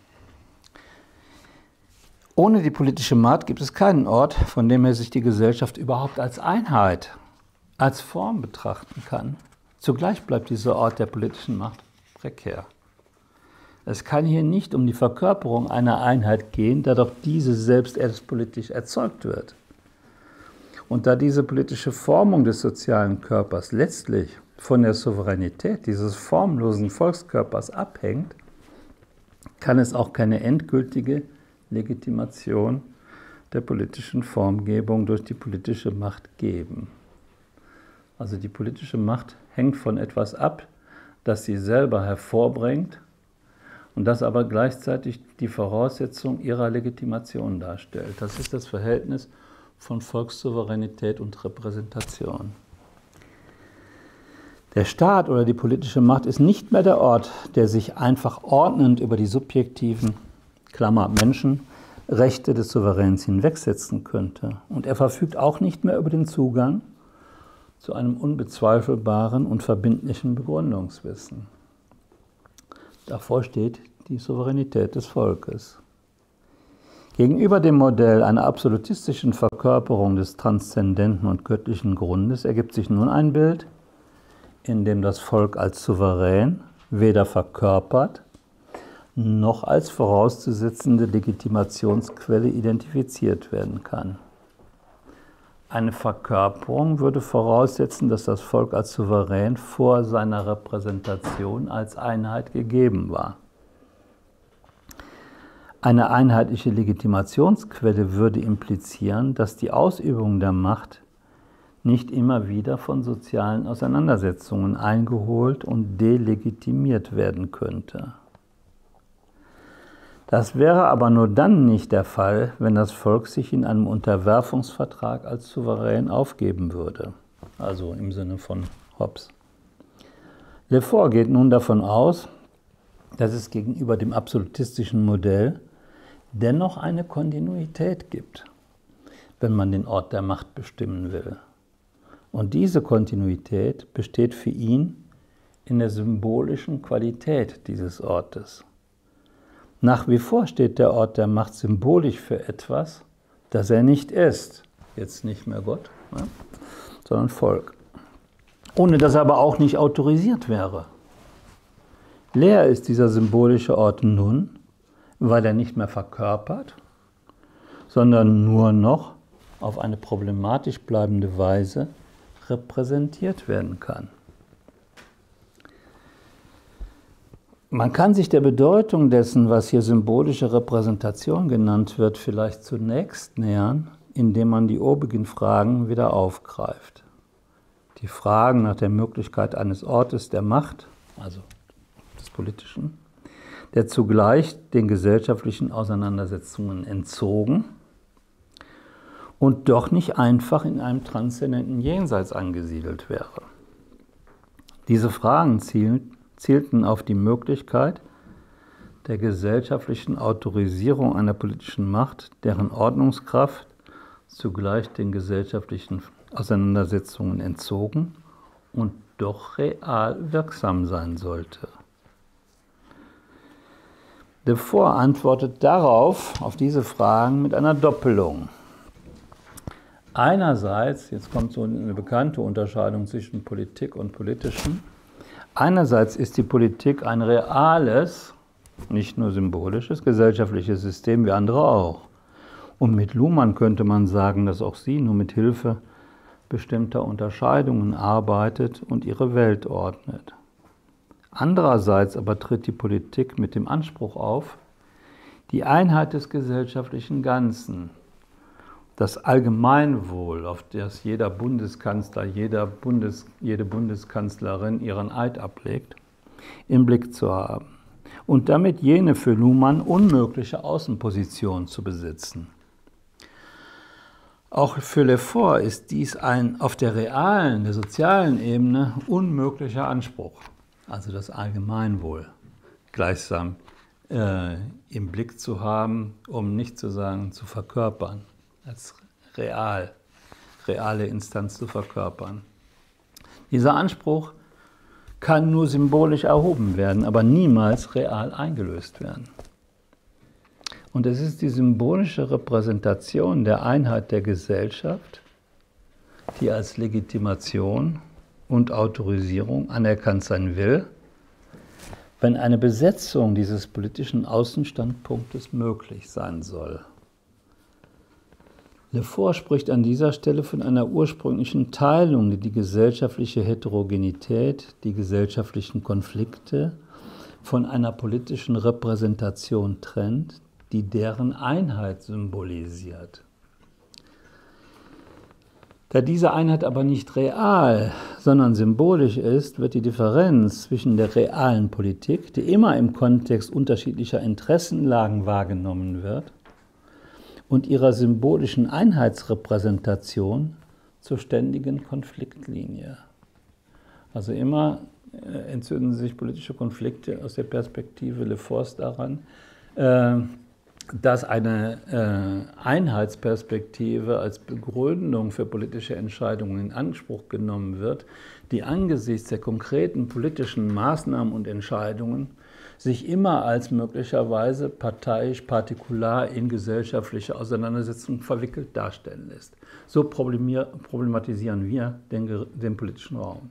Ohne die politische Macht gibt es keinen Ort, von dem her sich die Gesellschaft überhaupt als Einheit, als Form betrachten kann. Zugleich bleibt dieser Ort der politischen Macht prekär. Es kann hier nicht um die Verkörperung einer Einheit gehen, da doch diese selbst erst politisch erzeugt wird. Und da diese politische Formung des sozialen Körpers letztlich von der Souveränität dieses formlosen Volkskörpers abhängt, kann es auch keine endgültige Legitimation der politischen Formgebung durch die politische Macht geben. Also die politische Macht hängt von etwas ab, das sie selber hervorbringt und das aber gleichzeitig die Voraussetzung ihrer Legitimation darstellt. Das ist das Verhältnis von Volkssouveränität und Repräsentation. Der Staat oder die politische Macht ist nicht mehr der Ort, der sich einfach ordnend über die subjektiven, Klammer Menschen, Rechte des Souveräns hinwegsetzen könnte. Und er verfügt auch nicht mehr über den Zugang zu einem unbezweifelbaren und verbindlichen Begründungswissen. Davor steht die Souveränität des Volkes. Gegenüber dem Modell einer absolutistischen Verkörperung des transzendenten und göttlichen Grundes ergibt sich nun ein Bild, in dem das Volk als Souverän weder verkörpert noch als vorauszusetzende Legitimationsquelle identifiziert werden kann. Eine Verkörperung würde voraussetzen, dass das Volk als Souverän vor seiner Repräsentation als Einheit gegeben war. Eine einheitliche Legitimationsquelle würde implizieren, dass die Ausübung der Macht nicht immer wieder von sozialen Auseinandersetzungen eingeholt und delegitimiert werden könnte. Das wäre aber nur dann nicht der Fall, wenn das Volk sich in einem Unterwerfungsvertrag als Souverän aufgeben würde, also im Sinne von Hobbes. Lefort geht nun davon aus, dass es gegenüber dem absolutistischen Modell dennoch eine Kontinuität gibt, wenn man den Ort der Macht bestimmen will. Und diese Kontinuität besteht für ihn in der symbolischen Qualität dieses Ortes. Nach wie vor steht der Ort der Macht symbolisch für etwas, das er nicht ist. Jetzt nicht mehr Gott, ne, sondern Volk. Ohne dass er aber auch nicht autorisiert wäre. Leer ist dieser symbolische Ort nun, weil er nicht mehr verkörpert, sondern nur noch auf eine problematisch bleibende Weise repräsentiert werden kann. Man kann sich der Bedeutung dessen, was hier symbolische Repräsentation genannt wird, vielleicht zunächst nähern, indem man die obigen Fragen wieder aufgreift. Die Fragen nach der Möglichkeit eines Ortes der Macht, also des Politischen, der zugleich den gesellschaftlichen Auseinandersetzungen entzogen und doch nicht einfach in einem transzendenten Jenseits angesiedelt wäre. Diese Fragen zielten auf die Möglichkeit der gesellschaftlichen Autorisierung einer politischen Macht, deren Ordnungskraft zugleich den gesellschaftlichen Auseinandersetzungen entzogen und doch real wirksam sein sollte. Lefort antwortet darauf, auf diese Fragen, mit einer Doppelung. Einerseits, jetzt kommt so eine bekannte Unterscheidung zwischen Politik und Politischem, einerseits ist die Politik ein reales, nicht nur symbolisches, gesellschaftliches System wie andere auch. Und mit Luhmann könnte man sagen, dass auch sie nur mit Hilfe bestimmter Unterscheidungen arbeitet und ihre Welt ordnet. Andererseits aber tritt die Politik mit dem Anspruch auf, die Einheit des gesellschaftlichen Ganzen, das Allgemeinwohl, auf das jeder Bundeskanzler, jede Bundeskanzlerin ihren Eid ablegt, im Blick zu haben und damit jene für Luhmann unmögliche Außenposition zu besitzen. Auch für Lefort ist dies ein auf der realen, der sozialen Ebene unmöglicher Anspruch, also das Allgemeinwohl gleichsam im Blick zu haben, um nicht zu sagen, zu verkörpern, als reale Instanz zu verkörpern. Dieser Anspruch kann nur symbolisch erhoben werden, aber niemals real eingelöst werden. Und es ist die symbolische Repräsentation der Einheit der Gesellschaft, die als Legitimation und Autorisierung anerkannt sein will, wenn eine Besetzung dieses politischen Außenstandpunktes möglich sein soll. Lefort spricht an dieser Stelle von einer ursprünglichen Teilung, die die gesellschaftliche Heterogenität, die gesellschaftlichen Konflikte von einer politischen Repräsentation trennt, die deren Einheit symbolisiert. Da diese Einheit aber nicht real, sondern symbolisch ist, wird die Differenz zwischen der realen Politik, die immer im Kontext unterschiedlicher Interessenlagen wahrgenommen wird, und ihrer symbolischen Einheitsrepräsentation zur ständigen Konfliktlinie. Also immer entzünden sich politische Konflikte aus der Perspektive Leforts daran, dass eine Einheitsperspektive als Begründung für politische Entscheidungen in Anspruch genommen wird, die angesichts der konkreten politischen Maßnahmen und Entscheidungen sich immer als möglicherweise parteiisch, partikular in gesellschaftliche Auseinandersetzungen verwickelt darstellen lässt. So problematisieren wir den politischen Raum.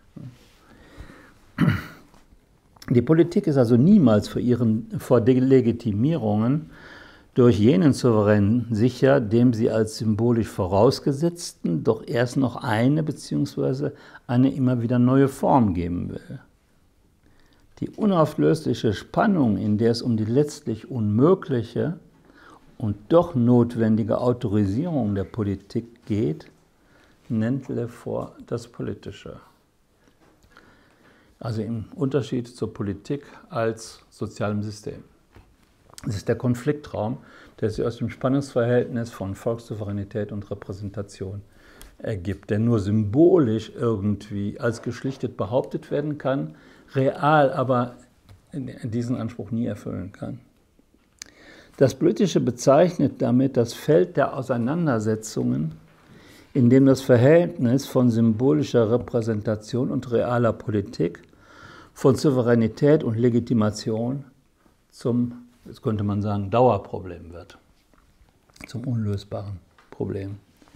Die Politik ist also niemals vor Delegitimierungen durch jenen Souverän sicher, dem sie als symbolisch vorausgesetzten doch erst noch eine bzw. eine immer wieder neue Form geben will. Die unauflösliche Spannung, in der es um die letztlich unmögliche und doch notwendige Autorisierung der Politik geht, nennt Lefort das Politische. Also im Unterschied zur Politik als sozialem System. Es ist der Konfliktraum, der sich aus dem Spannungsverhältnis von Volkssouveränität und Repräsentation ergibt, der nur symbolisch irgendwie als geschlichtet behauptet werden kann, real aber diesen Anspruch nie erfüllen kann. Das Politische bezeichnet damit das Feld der Auseinandersetzungen, in dem das Verhältnis von symbolischer Repräsentation und realer Politik, von Souveränität und Legitimation zum, jetzt könnte man sagen, Dauerproblem wird, zum unlösbaren Problem.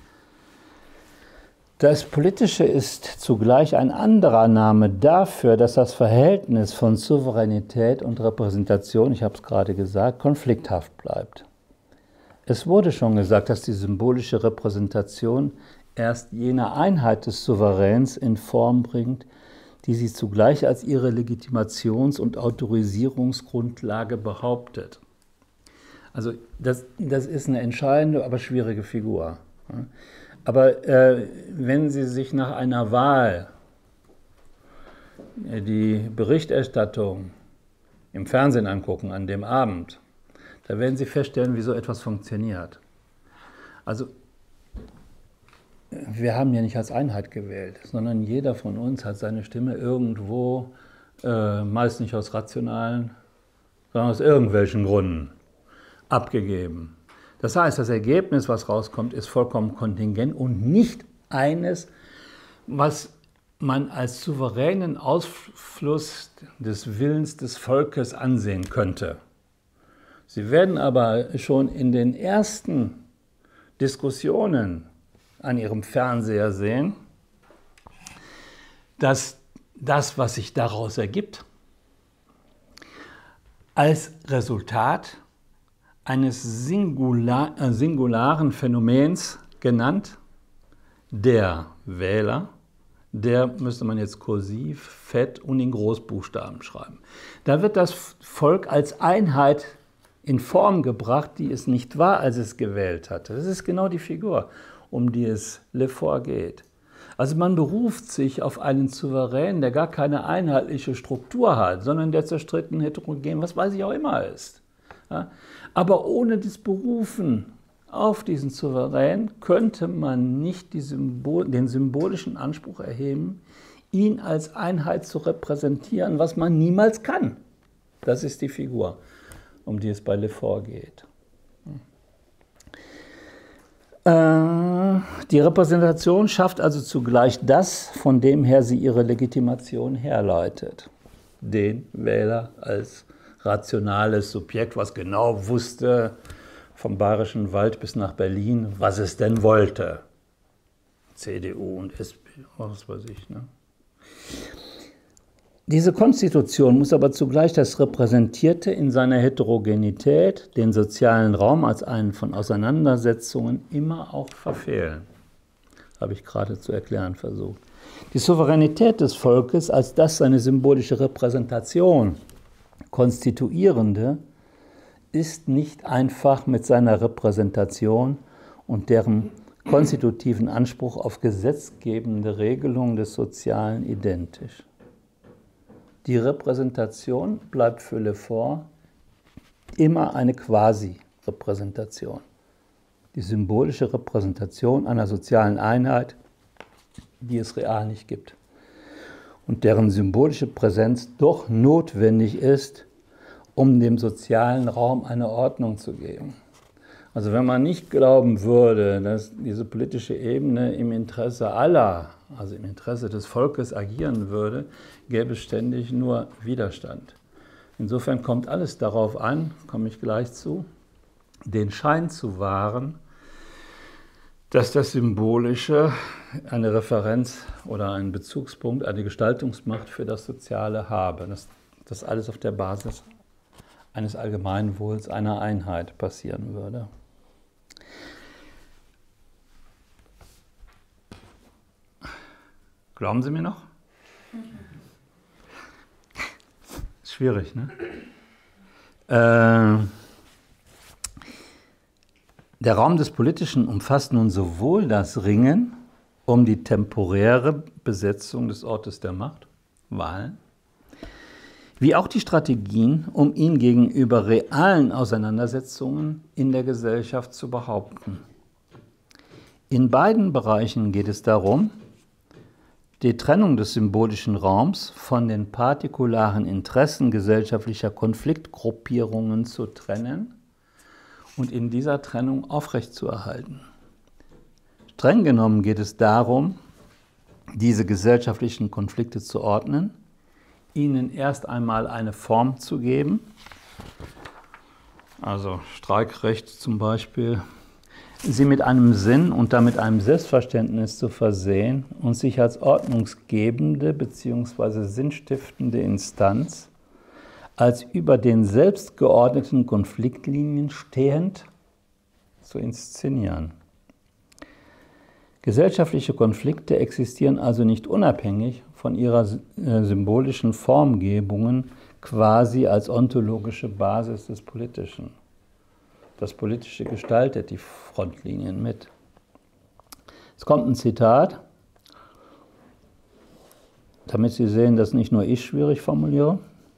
Das Politische ist zugleich ein anderer Name dafür, dass das Verhältnis von Souveränität und Repräsentation, ich habe es gerade gesagt, konflikthaft bleibt. Es wurde schon gesagt, dass die symbolische Repräsentation erst jene Einheit des Souveräns in Form bringt, die sie zugleich als ihre Legitimations- und Autorisierungsgrundlage behauptet. Also das ist eine entscheidende, aber schwierige Figur. Aber wenn Sie sich nach einer Wahl die Berichterstattung im Fernsehen angucken an dem Abend, da werden Sie feststellen, wie so etwas funktioniert. Also wir haben ja nicht als Einheit gewählt, sondern jeder von uns hat seine Stimme irgendwo, meist nicht aus rationalen, sondern aus irgendwelchen Gründen abgegeben. Das heißt, das Ergebnis, was rauskommt, ist vollkommen kontingent und nicht eines, was man als souveränen Ausfluss des Willens des Volkes ansehen könnte. Sie werden aber schon in den ersten Diskussionen an Ihrem Fernseher sehen, dass das, was sich daraus ergibt, als Resultat eines singularen Phänomens genannt der Wähler, der müsste man jetzt kursiv, fett und in Großbuchstaben schreiben. Da wird das Volk als Einheit in Form gebracht, die es nicht war, als es gewählt hatte. Das ist genau die Figur, um die es Lefort geht. Also man beruft sich auf einen Souverän, der gar keine einheitliche Struktur hat, sondern der zerstritten, heterogen, was weiß ich auch immer ist. Ja? Aber ohne das Berufen auf diesen Souverän könnte man nicht den symbolischen Anspruch erheben, ihn als Einheit zu repräsentieren, was man niemals kann. Das ist die Figur, um die es bei Lefort geht. Die Repräsentation schafft also zugleich das, von dem her sie ihre Legitimation herleitet. Den Wähler als rationales Subjekt, was genau wusste, vom Bayerischen Wald bis nach Berlin, was es denn wollte. CDU und SPD, was weiß ich. Ne? Diese Konstitution muss aber zugleich das Repräsentierte in seiner Heterogenität, den sozialen Raum als einen von Auseinandersetzungen, immer auch verfehlen. Habe ich gerade zu erklären versucht. Die Souveränität des Volkes als das seine symbolische Repräsentation konstituierende ist nicht einfach mit seiner Repräsentation und deren konstitutiven Anspruch auf gesetzgebende Regelung des Sozialen identisch. Die Repräsentation bleibt für Lefort immer eine Quasi-Repräsentation. Die symbolische Repräsentation einer sozialen Einheit, die es real nicht gibt und deren symbolische Präsenz doch notwendig ist, um dem sozialen Raum eine Ordnung zu geben. Also wenn man nicht glauben würde, dass diese politische Ebene im Interesse aller, also im Interesse des Volkes agieren würde, gäbe es ständig nur Widerstand. Insofern kommt alles darauf an, komme ich gleich zu, den Schein zu wahren, dass das Symbolische eine Referenz oder einen Bezugspunkt, eine Gestaltungsmacht für das Soziale habe. Dass das alles auf der Basis eines Allgemeinwohls, einer Einheit passieren würde. Glauben Sie mir noch? Ist schwierig, ne? Der Raum des Politischen umfasst nun sowohl das Ringen um die temporäre Besetzung des Ortes der Macht, Wahlen, wie auch die Strategien, um ihn gegenüber realen Auseinandersetzungen in der Gesellschaft zu behaupten. In beiden Bereichen geht es darum, die Trennung des symbolischen Raums von den partikularen Interessen gesellschaftlicher Konfliktgruppierungen zu trennen und in dieser Trennung aufrechtzuerhalten. Streng genommen geht es darum, diese gesellschaftlichen Konflikte zu ordnen, ihnen erst einmal eine Form zu geben, also Streikrecht zum Beispiel, sie mit einem Sinn und damit einem Selbstverständnis zu versehen und sich als ordnungsgebende bzw. sinnstiftende Instanz als über den selbst geordneten Konfliktlinien stehend zu inszenieren. Gesellschaftliche Konflikte existieren also nicht unabhängig von ihrer symbolischen Formgebungen quasi als ontologische Basis des Politischen. Das Politische gestaltet die Frontlinien mit. Es kommt ein Zitat, damit Sie sehen, dass nicht nur ich schwierig formuliere.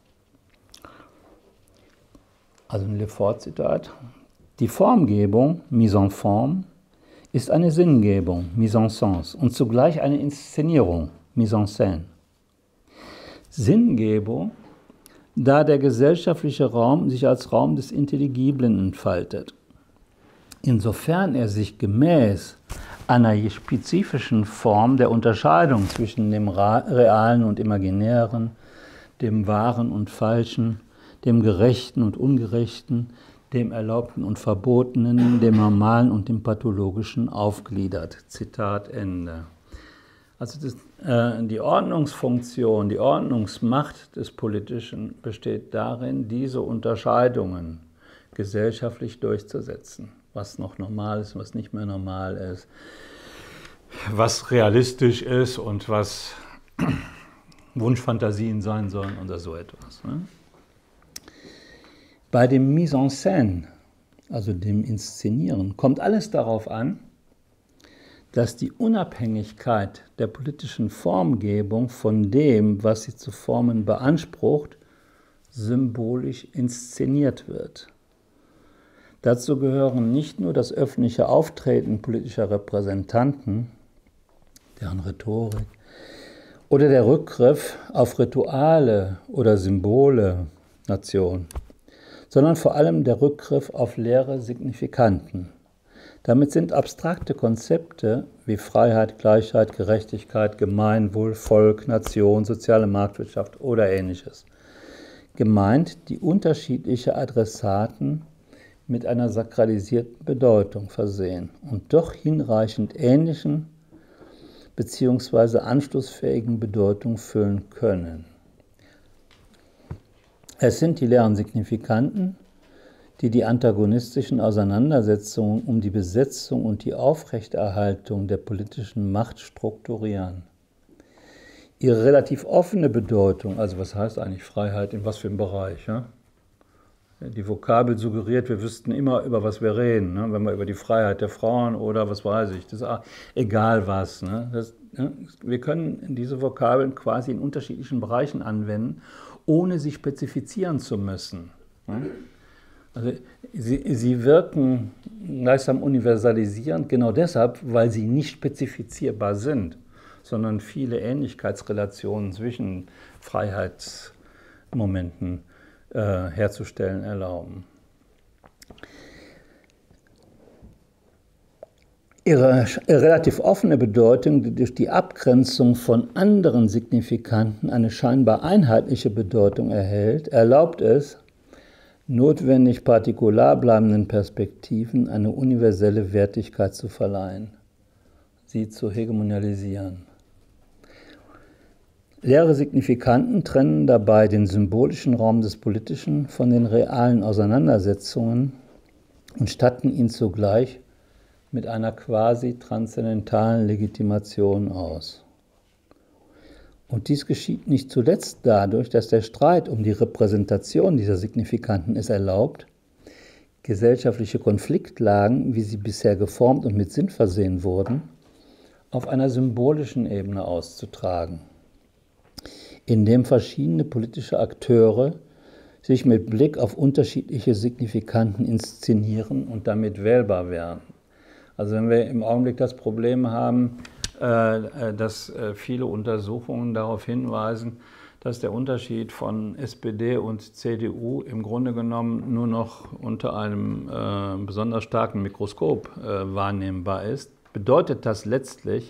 Also ein Lefort-Zitat. Die Formgebung, mise en forme, ist eine Sinngebung, mise en sens, und zugleich eine Inszenierung, mise en scène. Sinngebung, da der gesellschaftliche Raum sich als Raum des Intelligiblen entfaltet. Insofern er sich gemäß einer spezifischen Form der Unterscheidung zwischen dem Realen und Imaginären, dem Wahren und Falschen, dem Gerechten und Ungerechten, dem Erlaubten und Verbotenen, dem Normalen und dem Pathologischen aufgliedert. Zitat Ende. Also die Ordnungsfunktion, die Ordnungsmacht des Politischen besteht darin, diese Unterscheidungen gesellschaftlich durchzusetzen. Was noch normal ist, was nicht mehr normal ist. was realistisch ist und was Wunschfantasien sein sollen oder so etwas. Ne? Bei dem Mise en scène, also dem Inszenieren, kommt alles darauf an, dass die Unabhängigkeit der politischen Formgebung von dem, was sie zu formen beansprucht, symbolisch inszeniert wird. Dazu gehören nicht nur das öffentliche Auftreten politischer Repräsentanten, deren Rhetorik, oder der Rückgriff auf Rituale oder Symbole, Nation, sondern vor allem der Rückgriff auf leere Signifikanten. Damit sind abstrakte Konzepte wie Freiheit, Gleichheit, Gerechtigkeit, Gemeinwohl, Volk, Nation, soziale Marktwirtschaft oder Ähnliches gemeint, die unterschiedliche Adressaten mit einer sakralisierten Bedeutung versehen und doch hinreichend ähnlichen bzw. anschlussfähigen Bedeutung füllen können. Es sind die leeren Signifikanten, die die antagonistischen Auseinandersetzungen um die Besetzung und die Aufrechterhaltung der politischen Macht strukturieren. Ihre relativ offene Bedeutung, also was heißt eigentlich Freiheit, in was für einem Bereich? Ja? Die Vokabel suggeriert, wir wüssten immer, über was wir reden, ne? Wenn wir über die Freiheit der Frauen oder was weiß ich, das ist egal was. Ne? Wir können diese Vokabeln quasi in unterschiedlichen Bereichen anwenden, ohne sie spezifizieren zu müssen. Ne? Also sie wirken gleichsam universalisierend, genau deshalb, weil sie nicht spezifizierbar sind, sondern viele Ähnlichkeitsrelationen zwischen Freiheitsmomenten herzustellen erlauben. Ihre relativ offene Bedeutung, die durch die Abgrenzung von anderen Signifikanten eine scheinbar einheitliche Bedeutung erhält, erlaubt es, notwendig partikular bleibenden Perspektiven eine universelle Wertigkeit zu verleihen, sie zu hegemonialisieren. Leere Signifikanten trennen dabei den symbolischen Raum des Politischen von den realen Auseinandersetzungen und statten ihn zugleich mit einer quasi transzendentalen Legitimation aus. Und dies geschieht nicht zuletzt dadurch, dass der Streit um die Repräsentation dieser Signifikanten es erlaubt, gesellschaftliche Konfliktlagen, wie sie bisher geformt und mit Sinn versehen wurden, auf einer symbolischen Ebene auszutragen, indem verschiedene politische Akteure sich mit Blick auf unterschiedliche Signifikanten inszenieren und damit wählbar werden. Also wenn wir im Augenblick das Problem haben, dass viele Untersuchungen darauf hinweisen, dass der Unterschied von SPD und CDU im Grunde genommen nur noch unter einem besonders starken Mikroskop wahrnehmbar ist, bedeutet das letztlich,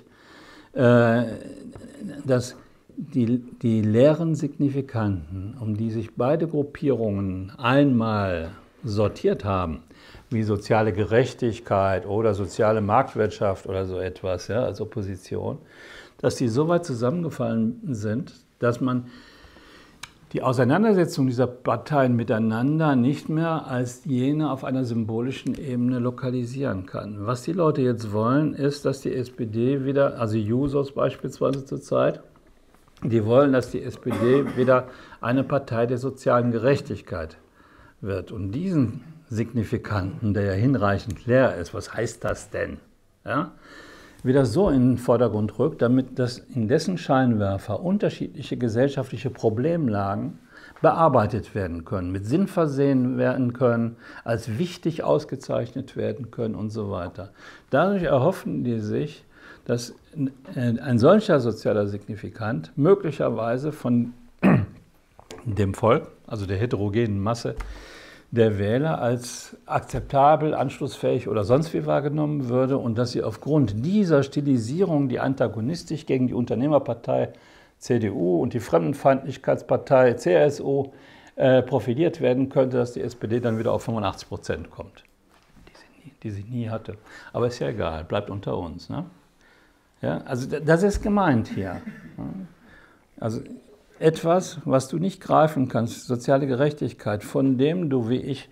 dass die leeren Signifikanten, um die sich beide Gruppierungen einmal sortiert haben, wie soziale Gerechtigkeit oder soziale Marktwirtschaft oder so etwas, ja, als Opposition, dass die so weit zusammengefallen sind, dass man die Auseinandersetzung dieser Parteien miteinander nicht mehr als jene auf einer symbolischen Ebene lokalisieren kann. Was die Leute jetzt wollen, ist, dass die SPD wieder, also Jusos beispielsweise zurzeit, die wollen, dass die SPD wieder eine Partei der sozialen Gerechtigkeit wird. Und diesen Signifikanten, der ja hinreichend leer ist, was heißt das denn? Ja? Wieder so in den Vordergrund rückt, damit das in dessen Scheinwerfer unterschiedliche gesellschaftliche Problemlagen bearbeitet werden können, mit Sinn versehen werden können, als wichtig ausgezeichnet werden können und so weiter. Dadurch erhoffen die sich, dass ein solcher sozialer Signifikant möglicherweise von dem Volk, also der heterogenen Masse der Wähler, als akzeptabel, anschlussfähig oder sonst wie wahrgenommen würde und dass sie aufgrund dieser Stilisierung, die antagonistisch gegen die Unternehmerpartei CDU und die Fremdenfeindlichkeitspartei CSU profiliert werden könnte, dass die SPD dann wieder auf 85% kommt, die sie nie hatte. Aber ist ja egal, bleibt unter uns. Ne? Ja, also das ist gemeint hier. Also etwas, was du nicht greifen kannst, soziale Gerechtigkeit, von dem du, wie ich,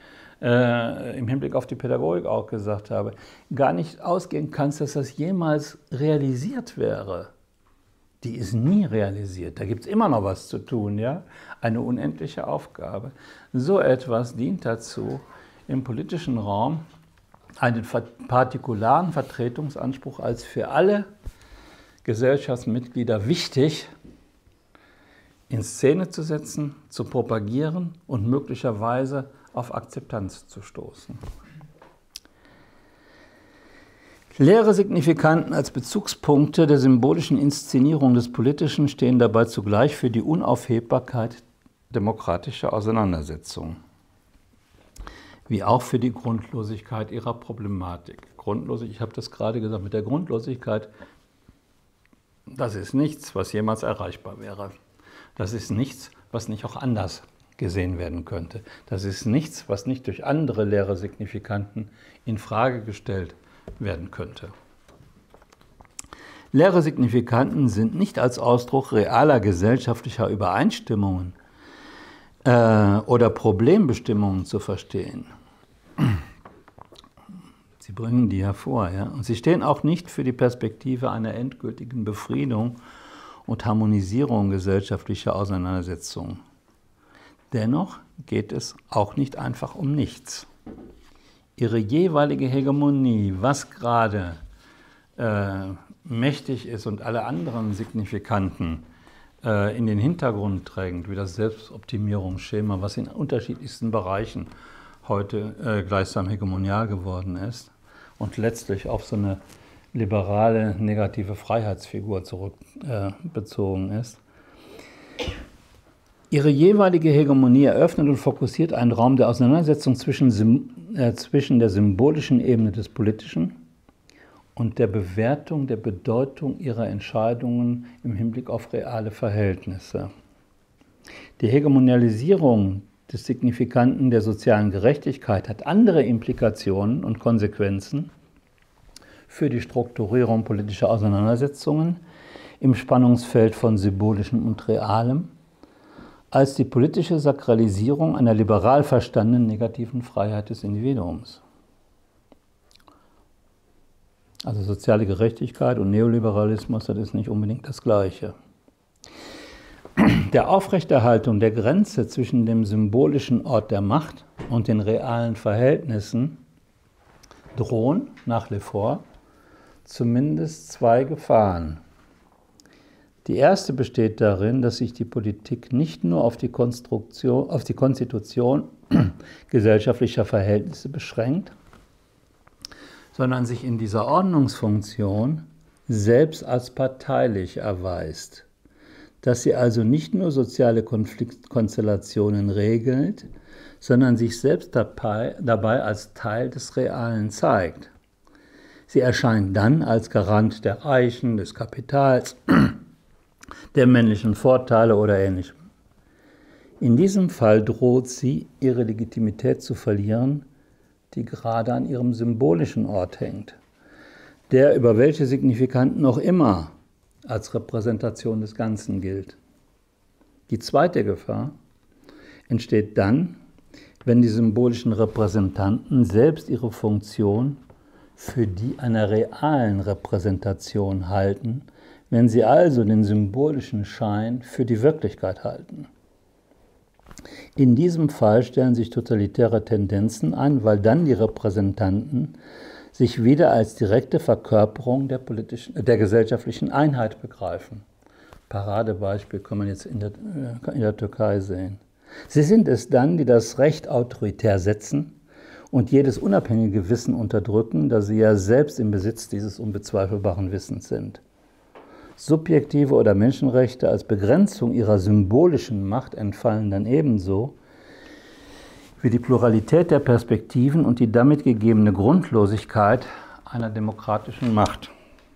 im Hinblick auf die Pädagogik auch gesagt habe, gar nicht ausgehen kannst, dass das jemals realisiert wäre. Die ist nie realisiert. Da gibt es immer noch was zu tun, ja? Eine unendliche Aufgabe. So etwas dient dazu, im politischen Raum einen partikularen Vertretungsanspruch als für alle Gesellschaftsmitglieder wichtig in Szene zu setzen, zu propagieren und möglicherweise auf Akzeptanz zu stoßen. Leere Signifikanten als Bezugspunkte der symbolischen Inszenierung des Politischen stehen dabei zugleich für die Unaufhebbarkeit demokratischer Auseinandersetzungen, wie auch für die Grundlosigkeit ihrer Problematik. Ich habe das gerade gesagt, mit der Grundlosigkeit, das ist nichts, was jemals erreichbar wäre. Das ist nichts, was nicht auch anders gesehen werden könnte. Das ist nichts, was nicht durch andere leere Signifikanten in Frage gestellt werden könnte. Leere Signifikanten sind nicht als Ausdruck realer gesellschaftlicher Übereinstimmungen oder Problembestimmungen zu verstehen. Sie bringen die hervor, ja? Und sie stehen auch nicht für die Perspektive einer endgültigen Befriedung und Harmonisierung gesellschaftlicher Auseinandersetzungen. Dennoch geht es auch nicht einfach um nichts. Ihre jeweilige Hegemonie, was gerade mächtig ist und alle anderen Signifikanten in den Hintergrund drängt, wie das Selbstoptimierungsschema, was in unterschiedlichsten Bereichen heute gleichsam hegemonial geworden ist und letztlich auf so eine liberale, negative Freiheitsfigur zurückbezogen ist. Ihre jeweilige Hegemonie eröffnet und fokussiert einen Raum der Auseinandersetzung zwischen der symbolischen Ebene des Politischen und der Bewertung der Bedeutung ihrer Entscheidungen im Hinblick auf reale Verhältnisse. Die Hegemonialisierung des Signifikanten der sozialen Gerechtigkeit hat andere Implikationen und Konsequenzen für die Strukturierung politischer Auseinandersetzungen im Spannungsfeld von Symbolischem und Realem als die politische Sakralisierung einer liberal verstandenen negativen Freiheit des Individuums. Also soziale Gerechtigkeit und Neoliberalismus, das ist nicht unbedingt das Gleiche. Der Aufrechterhaltung der Grenze zwischen dem symbolischen Ort der Macht und den realen Verhältnissen drohen nach Lefort zumindest zwei Gefahren. Die erste besteht darin, dass sich die Politik nicht nur auf die Konstitution gesellschaftlicher Verhältnisse beschränkt, sondern sich in dieser Ordnungsfunktion selbst als parteilich erweist, dass sie also nicht nur soziale Konfliktkonstellationen regelt, sondern sich selbst dabei als Teil des Realen zeigt. Sie erscheint dann als Garant der Reichen, des Kapitals, der männlichen Vorteile oder Ähnlichem. In diesem Fall droht sie, ihre Legitimität zu verlieren, die gerade an ihrem symbolischen Ort hängt, der über welche Signifikanten noch immer als Repräsentation des Ganzen gilt. Die zweite Gefahr entsteht dann, wenn die symbolischen Repräsentanten selbst ihre Funktion für die einer realen Repräsentation halten, wenn sie also den symbolischen Schein für die Wirklichkeit halten. In diesem Fall stellen sich totalitäre Tendenzen ein, weil dann die Repräsentanten sich wieder als direkte Verkörperung der gesellschaftlichen Einheit begreifen. Paradebeispiel kann man jetzt in der Türkei sehen. Sie sind es dann, die das Recht autoritär setzen und jedes unabhängige Wissen unterdrücken, da sie ja selbst im Besitz dieses unbezweifelbaren Wissens sind. Subjektive oder Menschenrechte als Begrenzung ihrer symbolischen Macht entfallen dann ebenso wie die Pluralität der Perspektiven und die damit gegebene Grundlosigkeit einer demokratischen Macht.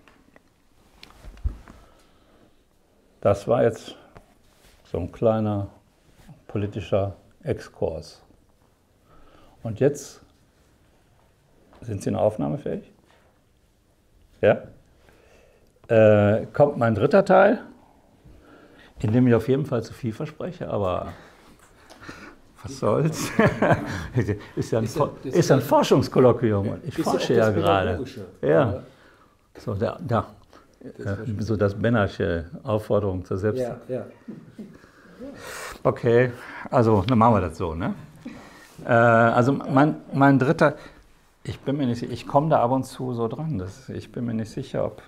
Das war jetzt so ein kleiner politischer Exkurs. Und jetzt sind Sie noch aufnahmefähig? Ja? Kommt mein dritter Teil, in dem ich auf jeden Fall zu viel verspreche, aber Was soll's? Ist ja ein Forschungskolloquium. Ich forsche ja gerade. Ja. So, so das Bennersche Aufforderung zur Selbst. Ja. Okay, also dann machen wir das so, ne? Also mein dritter, ich bin mir nicht sicher, ich komme da ab und zu so dran, ich bin mir nicht sicher, ob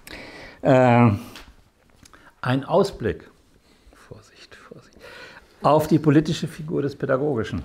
ein Ausblick, Vorsicht, auf die politische Figur des Pädagogischen.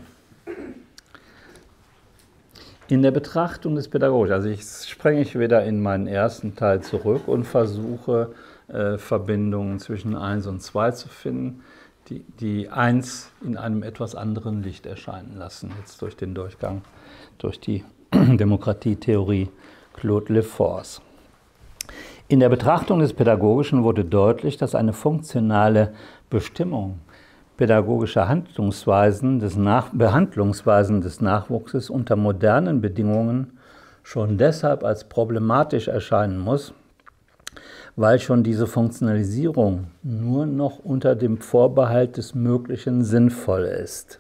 In der Betrachtung des Pädagogischen, also ich sprenge wieder in meinen ersten Teil zurück und versuche Verbindungen zwischen 1 und 2 zu finden, die 1 in einem etwas anderen Licht erscheinen lassen, jetzt durch den Durchgang, durch die Demokratietheorie Claude Lefort. In der Betrachtung des Pädagogischen wurde deutlich, dass eine funktionale Bestimmung pädagogischer Behandlungsweisen des Nachwuchses unter modernen Bedingungen schon deshalb als problematisch erscheinen muss, weil schon diese Funktionalisierung nur noch unter dem Vorbehalt des Möglichen sinnvoll ist.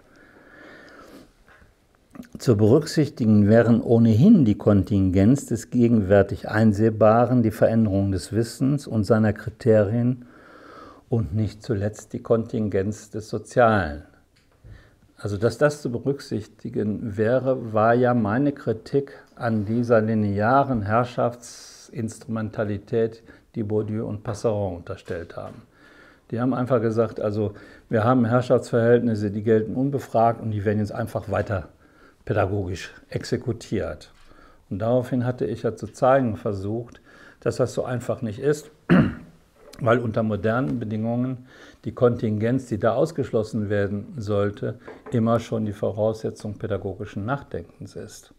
Zu berücksichtigen wären ohnehin die Kontingenz des gegenwärtig Einsehbaren, die Veränderung des Wissens und seiner Kriterien und nicht zuletzt die Kontingenz des Sozialen. Also dass das zu berücksichtigen wäre, war ja meine Kritik an dieser linearen Herrschaftsinstrumentalität, die Bourdieu und Passeron unterstellt haben. Die haben einfach gesagt, also wir haben Herrschaftsverhältnisse, die gelten unbefragt und die werden jetzt einfach weiter pädagogisch exekutiert. Und daraufhin hatte ich ja zu zeigen versucht, dass das so einfach nicht ist, weil unter modernen Bedingungen die Kontingenz, die da ausgeschlossen werden sollte, immer schon die Voraussetzung pädagogischen Nachdenkens ist.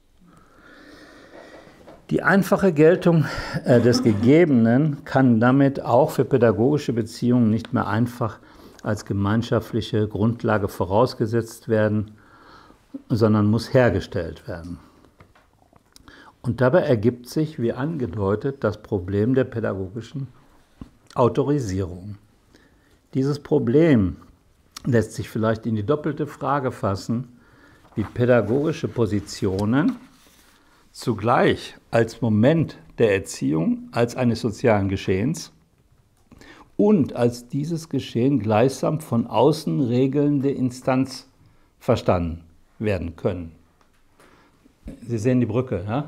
Die einfache Geltung des Gegebenen kann damit auch für pädagogische Beziehungen nicht mehr einfach als gemeinschaftliche Grundlage vorausgesetzt werden, sondern muss hergestellt werden. Und dabei ergibt sich, wie angedeutet, das Problem der pädagogischen Autorisierung. Dieses Problem lässt sich vielleicht in die doppelte Frage fassen, wie pädagogische Positionen zugleich als Moment der Erziehung, als eines sozialen Geschehens und als dieses Geschehen gleichsam von außen regelnde Instanz verstanden werden können. Sie sehen die Brücke, ja?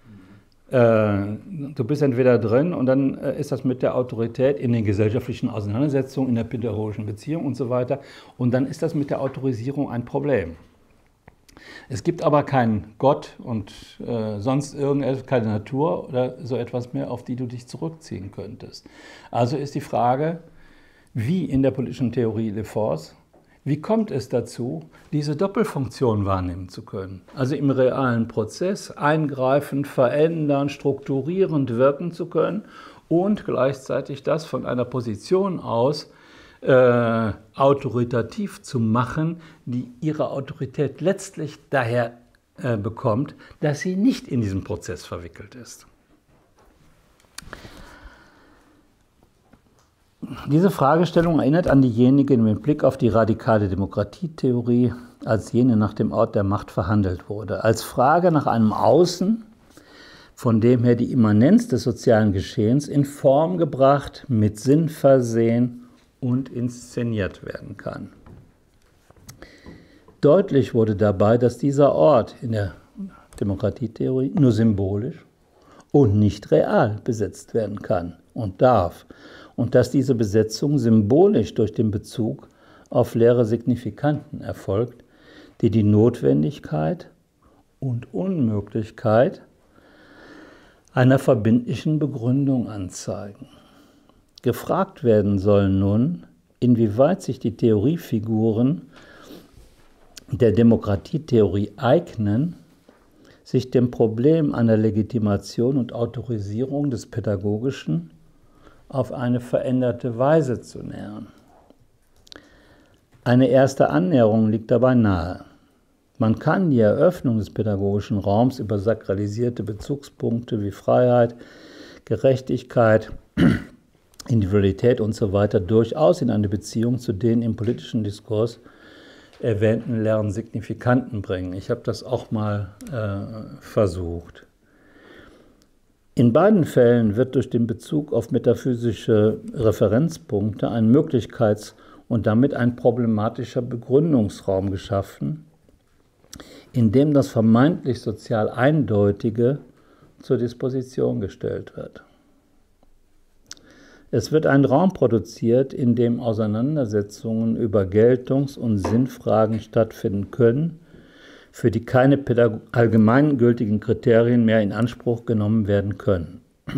Du bist entweder drin und dann ist das mit der Autorität in den gesellschaftlichen Auseinandersetzungen, in der pädagogischen Beziehung und so weiter. Und dann ist das mit der Autorisierung ein Problem. Es gibt aber keinen Gott und sonst irgendetwas, keine Natur oder so etwas mehr, auf die du dich zurückziehen könntest. Also ist die Frage, wie in der politischen Theorie Leforts, wie kommt es dazu, diese Doppelfunktion wahrnehmen zu können? Also im realen Prozess eingreifend, verändern, strukturierend wirken zu können und gleichzeitig das von einer Position aus autoritativ zu machen, die ihre Autorität letztlich daher bekommt, dass sie nicht in diesem Prozess verwickelt ist. Diese Fragestellung erinnert an diejenigen mit Blick auf die radikale Demokratietheorie, als jene nach dem Ort der Macht verhandelt wurde. Als Frage nach einem Außen, von dem her die Immanenz des sozialen Geschehens in Form gebracht, mit Sinn versehen und inszeniert werden kann. Deutlich wurde dabei, dass dieser Ort in der Demokratietheorie nur symbolisch und nicht real besetzt werden kann und darf. Und dass diese Besetzung symbolisch durch den Bezug auf leere Signifikanten erfolgt, die die Notwendigkeit und Unmöglichkeit einer verbindlichen Begründung anzeigen. Gefragt werden soll nun, inwieweit sich die Theoriefiguren der Demokratietheorie eignen, sich dem Problem einer Legitimation und Autorisierung des Pädagogischen auf eine veränderte Weise zu nähern. Eine erste Annäherung liegt dabei nahe. Man kann die Eröffnung des pädagogischen Raums über sakralisierte Bezugspunkte wie Freiheit, Gerechtigkeit, Individualität usw. durchaus in eine Beziehung zu den im politischen Diskurs erwähnten leeren Signifikanten bringen. Ich habe das auch mal versucht. In beiden Fällen wird durch den Bezug auf metaphysische Referenzpunkte ein Möglichkeits- und damit ein problematischer Begründungsraum geschaffen, in dem das vermeintlich sozial Eindeutige zur Disposition gestellt wird. Es wird ein Raum produziert, in dem Auseinandersetzungen über Geltungs- und Sinnfragen stattfinden können, für die keine allgemeingültigen Kriterien mehr in Anspruch genommen werden können.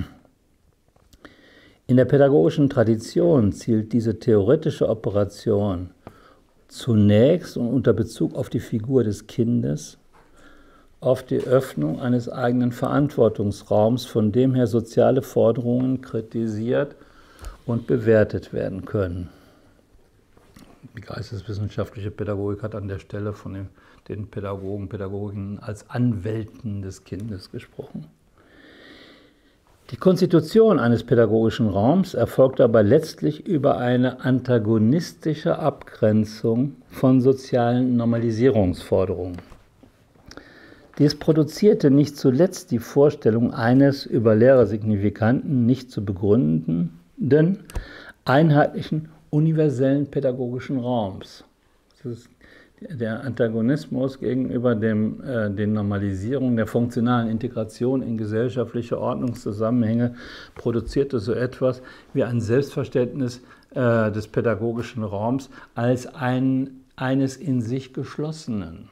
In der pädagogischen Tradition zielt diese theoretische Operation zunächst und unter Bezug auf die Figur des Kindes auf die Öffnung eines eigenen Verantwortungsraums, von dem her soziale Forderungen kritisiert und bewertet werden können. Die geisteswissenschaftliche Pädagogik hat an der Stelle von den Pädagogen, Pädagoginnen als Anwälten des Kindes gesprochen. Die Konstitution eines pädagogischen Raums erfolgt dabei letztlich über eine antagonistische Abgrenzung von sozialen Normalisierungsforderungen. Dies produzierte nicht zuletzt die Vorstellung eines über leere Signifikanten nicht zu begründenden, einheitlichen, universellen pädagogischen Raums. Das ist der Antagonismus gegenüber den Normalisierungen der funktionalen Integration in gesellschaftliche Ordnungszusammenhänge produzierte so etwas wie ein Selbstverständnis des pädagogischen Raums als eines in sich geschlossenen.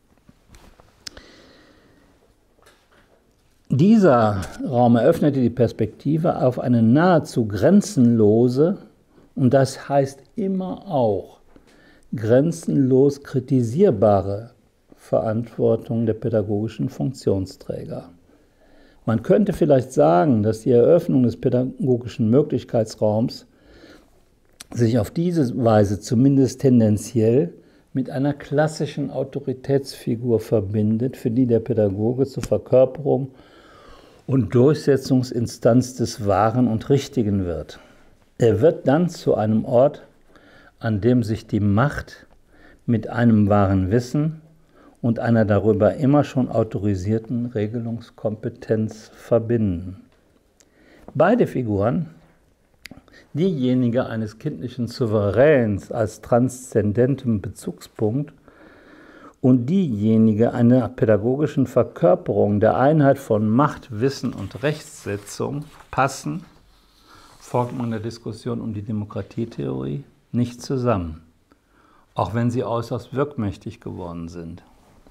Dieser Raum eröffnete die Perspektive auf eine nahezu grenzenlose, und das heißt immer auch grenzenlos kritisierbare Verantwortung der pädagogischen Funktionsträger. Man könnte vielleicht sagen, dass die Eröffnung des pädagogischen Möglichkeitsraums sich auf diese Weise zumindest tendenziell mit einer klassischen Autoritätsfigur verbindet, für die der Pädagoge zur Verkörperung und Durchsetzungsinstanz des Wahren und Richtigen wird. Er wird dann zu einem Ort, an dem sich die Macht mit einem wahren Wissen und einer darüber immer schon autorisierten Regelungskompetenz verbinden. Beide Figuren, diejenige eines kindlichen Souveräns als transzendentem Bezugspunkt und diejenige einer pädagogischen Verkörperung der Einheit von Macht, Wissen und Rechtssetzung, passen, folgt man der Diskussion um die Demokratietheorie, nicht zusammen, auch wenn sie äußerst wirkmächtig geworden sind.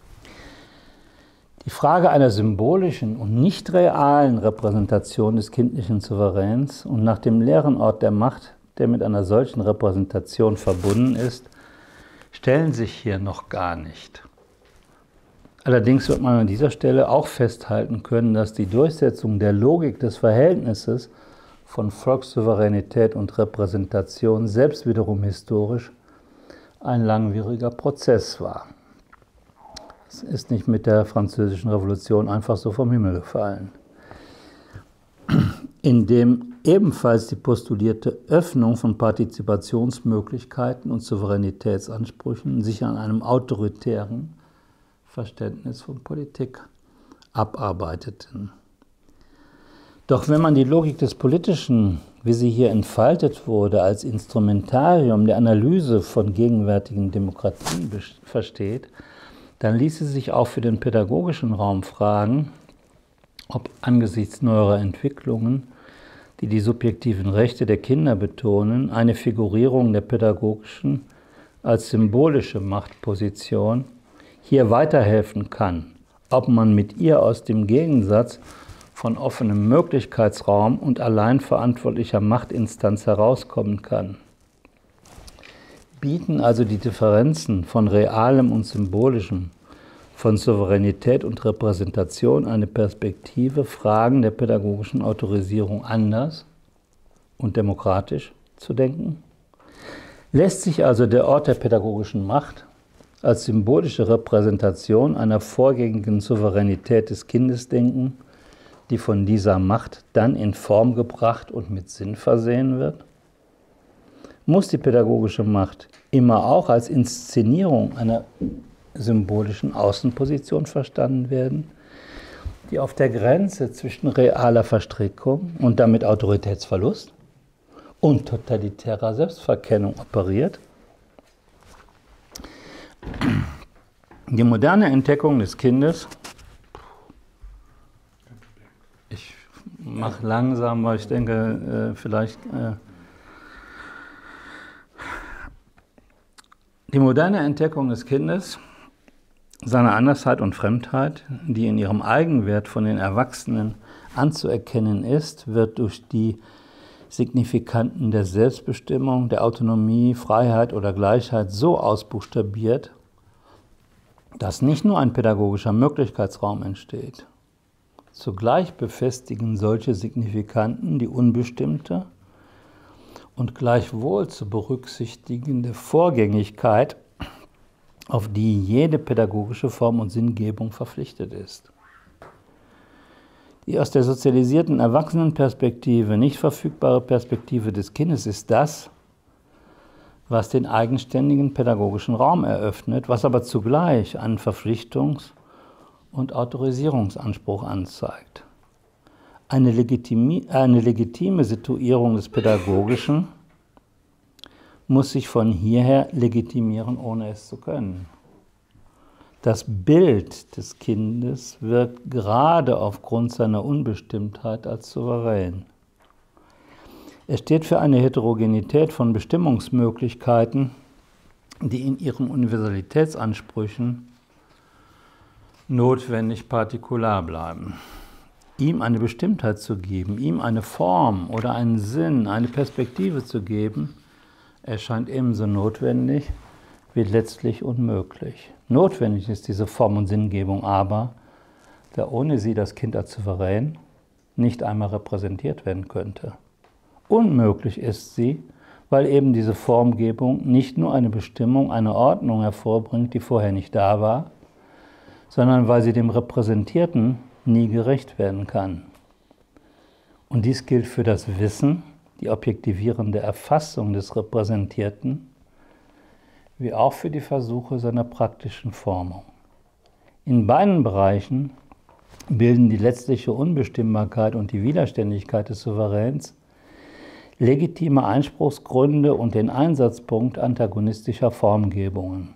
Die Frage einer symbolischen und nicht realen Repräsentation des kindlichen Souveräns und nach dem leeren Ort der Macht, der mit einer solchen Repräsentation verbunden ist, stellen sich hier noch gar nicht. Allerdings wird man an dieser Stelle auch festhalten können, dass die Durchsetzung der Logik des Verhältnisses von Volkssouveränität und Repräsentation selbst wiederum historisch ein langwieriger Prozess war. Es ist nicht mit der Französischen Revolution einfach so vom Himmel gefallen. Indem ebenfalls die postulierte Öffnung von Partizipationsmöglichkeiten und Souveränitätsansprüchen sich an einem autoritären Verständnis von Politik abarbeiteten. Doch wenn man die Logik des Politischen, wie sie hier entfaltet wurde, als Instrumentarium der Analyse von gegenwärtigen Demokratien versteht, dann ließe sich auch für den pädagogischen Raum fragen, ob angesichts neuerer Entwicklungen, die die subjektiven Rechte der Kinder betonen, eine Figurierung der pädagogischen als symbolische Machtposition hier weiterhelfen kann, ob man mit ihr aus dem Gegensatz von offenem Möglichkeitsraum und allein verantwortlicher Machtinstanz herauskommen kann. Bieten also die Differenzen von Realem und Symbolischem, von Souveränität und Repräsentation eine Perspektive, Fragen der pädagogischen Autorisierung anders und demokratisch zu denken? Lässt sich also der Ort der pädagogischen Macht als symbolische Repräsentation einer vorgängigen Souveränität des Kindes denken, die von dieser Macht dann in Form gebracht und mit Sinn versehen wird? muss die pädagogische Macht immer auch als Inszenierung einer symbolischen Außenposition verstanden werden, die auf der Grenze zwischen realer Verstrickung und damit Autoritätsverlust und totalitärer Selbstverkennung operiert. Die moderne Entdeckung des Kindes, ich mache langsam, weil ich denke, die moderne Entdeckung des Kindes, seiner Andersheit und Fremdheit, die in ihrem Eigenwert von den Erwachsenen anzuerkennen ist, wird durch die Signifikanten der Selbstbestimmung, der Autonomie, Freiheit oder Gleichheit so ausbuchstabiert, dass nicht nur ein pädagogischer Möglichkeitsraum entsteht. Zugleich befestigen solche Signifikanten die unbestimmte und gleichwohl zu berücksichtigende Vorgängigkeit, auf die jede pädagogische Form und Sinngebung verpflichtet ist. Die aus der sozialisierten Erwachsenenperspektive nicht verfügbare Perspektive des Kindes ist das, was den eigenständigen pädagogischen Raum eröffnet, was aber zugleich einen Verpflichtungs- und Autorisierungsanspruch anzeigt. Eine legitime Situierung des Pädagogischen muss sich von hierher legitimieren, ohne es zu können. Das Bild des Kindes wirkt gerade aufgrund seiner Unbestimmtheit als souverän. Es steht für eine Heterogenität von Bestimmungsmöglichkeiten, die in ihren Universalitätsansprüchen notwendig partikular bleiben. Ihm eine Bestimmtheit zu geben, ihm eine Form oder einen Sinn, eine Perspektive zu geben, erscheint ebenso notwendig wie letztlich unmöglich. Notwendig ist diese Form- und Sinngebung aber, da ohne sie das Kind als souverän nicht einmal repräsentiert werden könnte. Unmöglich ist sie, weil eben diese Formgebung nicht nur eine Bestimmung, eine Ordnung hervorbringt, die vorher nicht da war, sondern weil sie dem Repräsentierten nie gerecht werden kann. Und dies gilt für das Wissen, die objektivierende Erfassung des Repräsentierten, wie auch für die Versuche seiner praktischen Formung. In beiden Bereichen bilden die letztliche Unbestimmbarkeit und die Widerständigkeit des Souveräns legitime Einspruchsgründe und den Einsatzpunkt antagonistischer Formgebungen.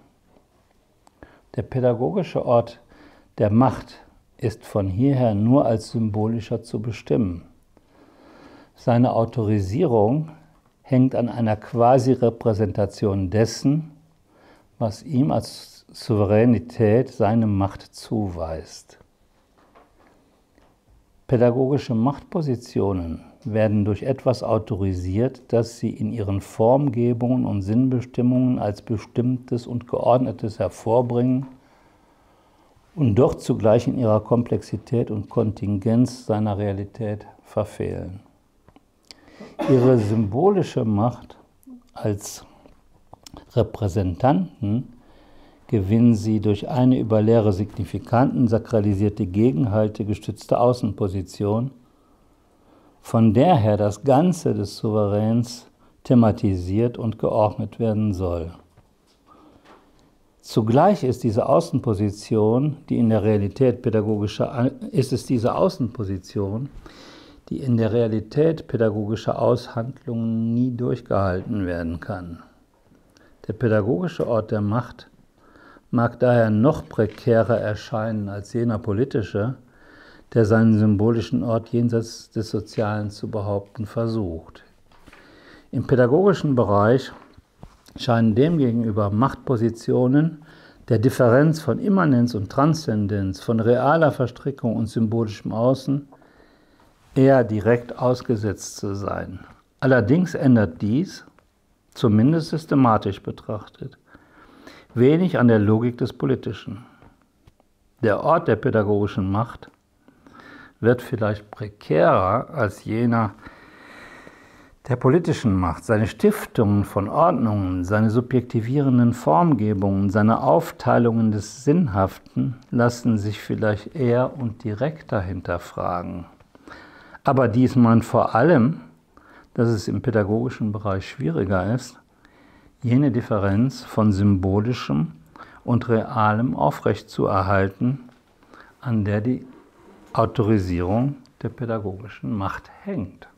Der pädagogische Ort der Macht ist von hierher nur als symbolischer zu bestimmen. Seine Autorisierung hängt an einer Quasi-Repräsentation dessen, was ihm als Souveränität seine Macht zuweist. Pädagogische Machtpositionen werden durch etwas autorisiert, das sie in ihren Formgebungen und Sinnbestimmungen als Bestimmtes und Geordnetes hervorbringen und doch zugleich in ihrer Komplexität und Kontingenz seiner Realität verfehlen. Ihre symbolische Macht als Repräsentanten gewinnen sie durch eine über leere Signifikanten sakralisierte Gegenhalte gestützte Außenposition, von der her das Ganze des Souveräns thematisiert und geordnet werden soll. Zugleich ist diese Außenposition, die in der Realität pädagogischer Aushandlungen nie durchgehalten werden kann. Der pädagogische Ort der Macht mag daher noch prekärer erscheinen als jener politische, der seinen symbolischen Ort jenseits des Sozialen zu behaupten versucht. Im pädagogischen Bereich scheinen demgegenüber Machtpositionen der Differenz von Immanenz und Transzendenz, von realer Verstrickung und symbolischem Außen eher direkt ausgesetzt zu sein. Allerdings ändert dies, zumindest systematisch betrachtet, wenig an der Logik des Politischen. Der Ort der pädagogischen Macht wird vielleicht prekärer als jener der politischen Macht. Seine Stiftungen von Ordnungen, seine subjektivierenden Formgebungen, seine Aufteilungen des Sinnhaften lassen sich vielleicht eher und direkter hinterfragen. Aber dies meint vor allem, dass es im pädagogischen Bereich schwieriger ist, jene Differenz von Symbolischem und Realem aufrechtzuerhalten, an der die Autorisierung der pädagogischen Macht hängt.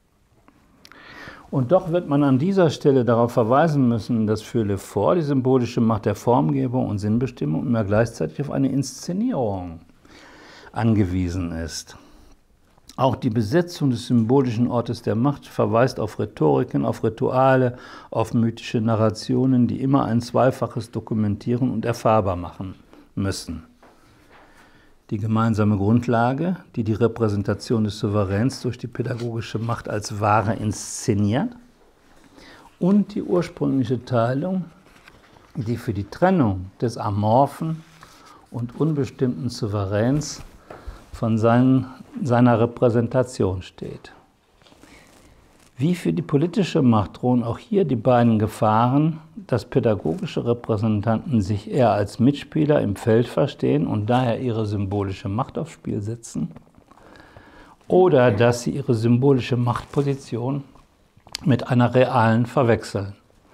Und doch wird man an dieser Stelle darauf verweisen müssen, dass für Lefort die symbolische Macht der Formgebung und Sinnbestimmung immer gleichzeitig auf eine Inszenierung angewiesen ist. Auch die Besetzung des symbolischen Ortes der Macht verweist auf Rhetoriken, auf Rituale, auf mythische Narrationen, die immer ein Zweifaches dokumentieren und erfahrbar machen müssen. Die gemeinsame Grundlage, die die Repräsentation des Souveräns durch die pädagogische Macht als Ware inszeniert, und die ursprüngliche Teilung, die für die Trennung des amorphen und unbestimmten Souveräns von seiner Repräsentation steht. Wie für die politische Macht drohen auch hier die beiden Gefahren, dass pädagogische Repräsentanten sich eher als Mitspieler im Feld verstehen und daher ihre symbolische Macht aufs Spiel setzen, oder dass sie ihre symbolische Machtposition mit einer realen verwechseln.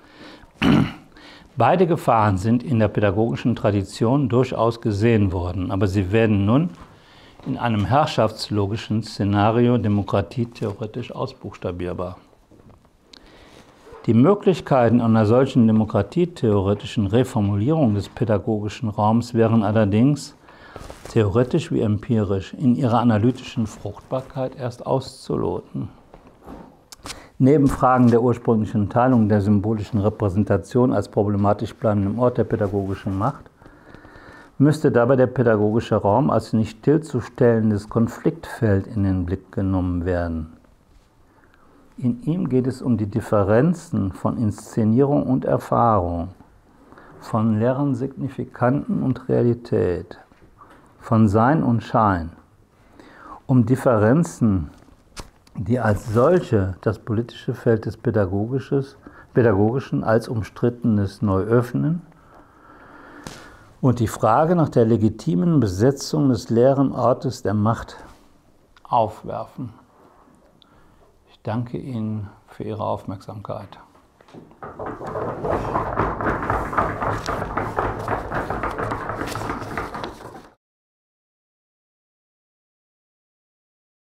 Beide Gefahren sind in der pädagogischen Tradition durchaus gesehen worden, aber sie werden nun in einem herrschaftslogischen Szenario demokratietheoretisch ausbuchstabierbar. Die Möglichkeiten einer solchen demokratietheoretischen Reformulierung des pädagogischen Raums wären allerdings, theoretisch wie empirisch, in ihrer analytischen Fruchtbarkeit erst auszuloten. Neben Fragen der ursprünglichen Teilung der symbolischen Repräsentation als problematisch bleibendem Ort der pädagogischen Macht müsste dabei der pädagogische Raum als nicht stillzustellendes Konfliktfeld in den Blick genommen werden. In ihm geht es um die Differenzen von Inszenierung und Erfahrung, von leeren Signifikanten und Realität, von Sein und Schein, um Differenzen, die als solche das politische Feld des Pädagogischen als umstrittenes neu öffnen und die Frage nach der legitimen Besetzung des leeren Ortes der Macht aufwerfen. Ich danke Ihnen für Ihre Aufmerksamkeit.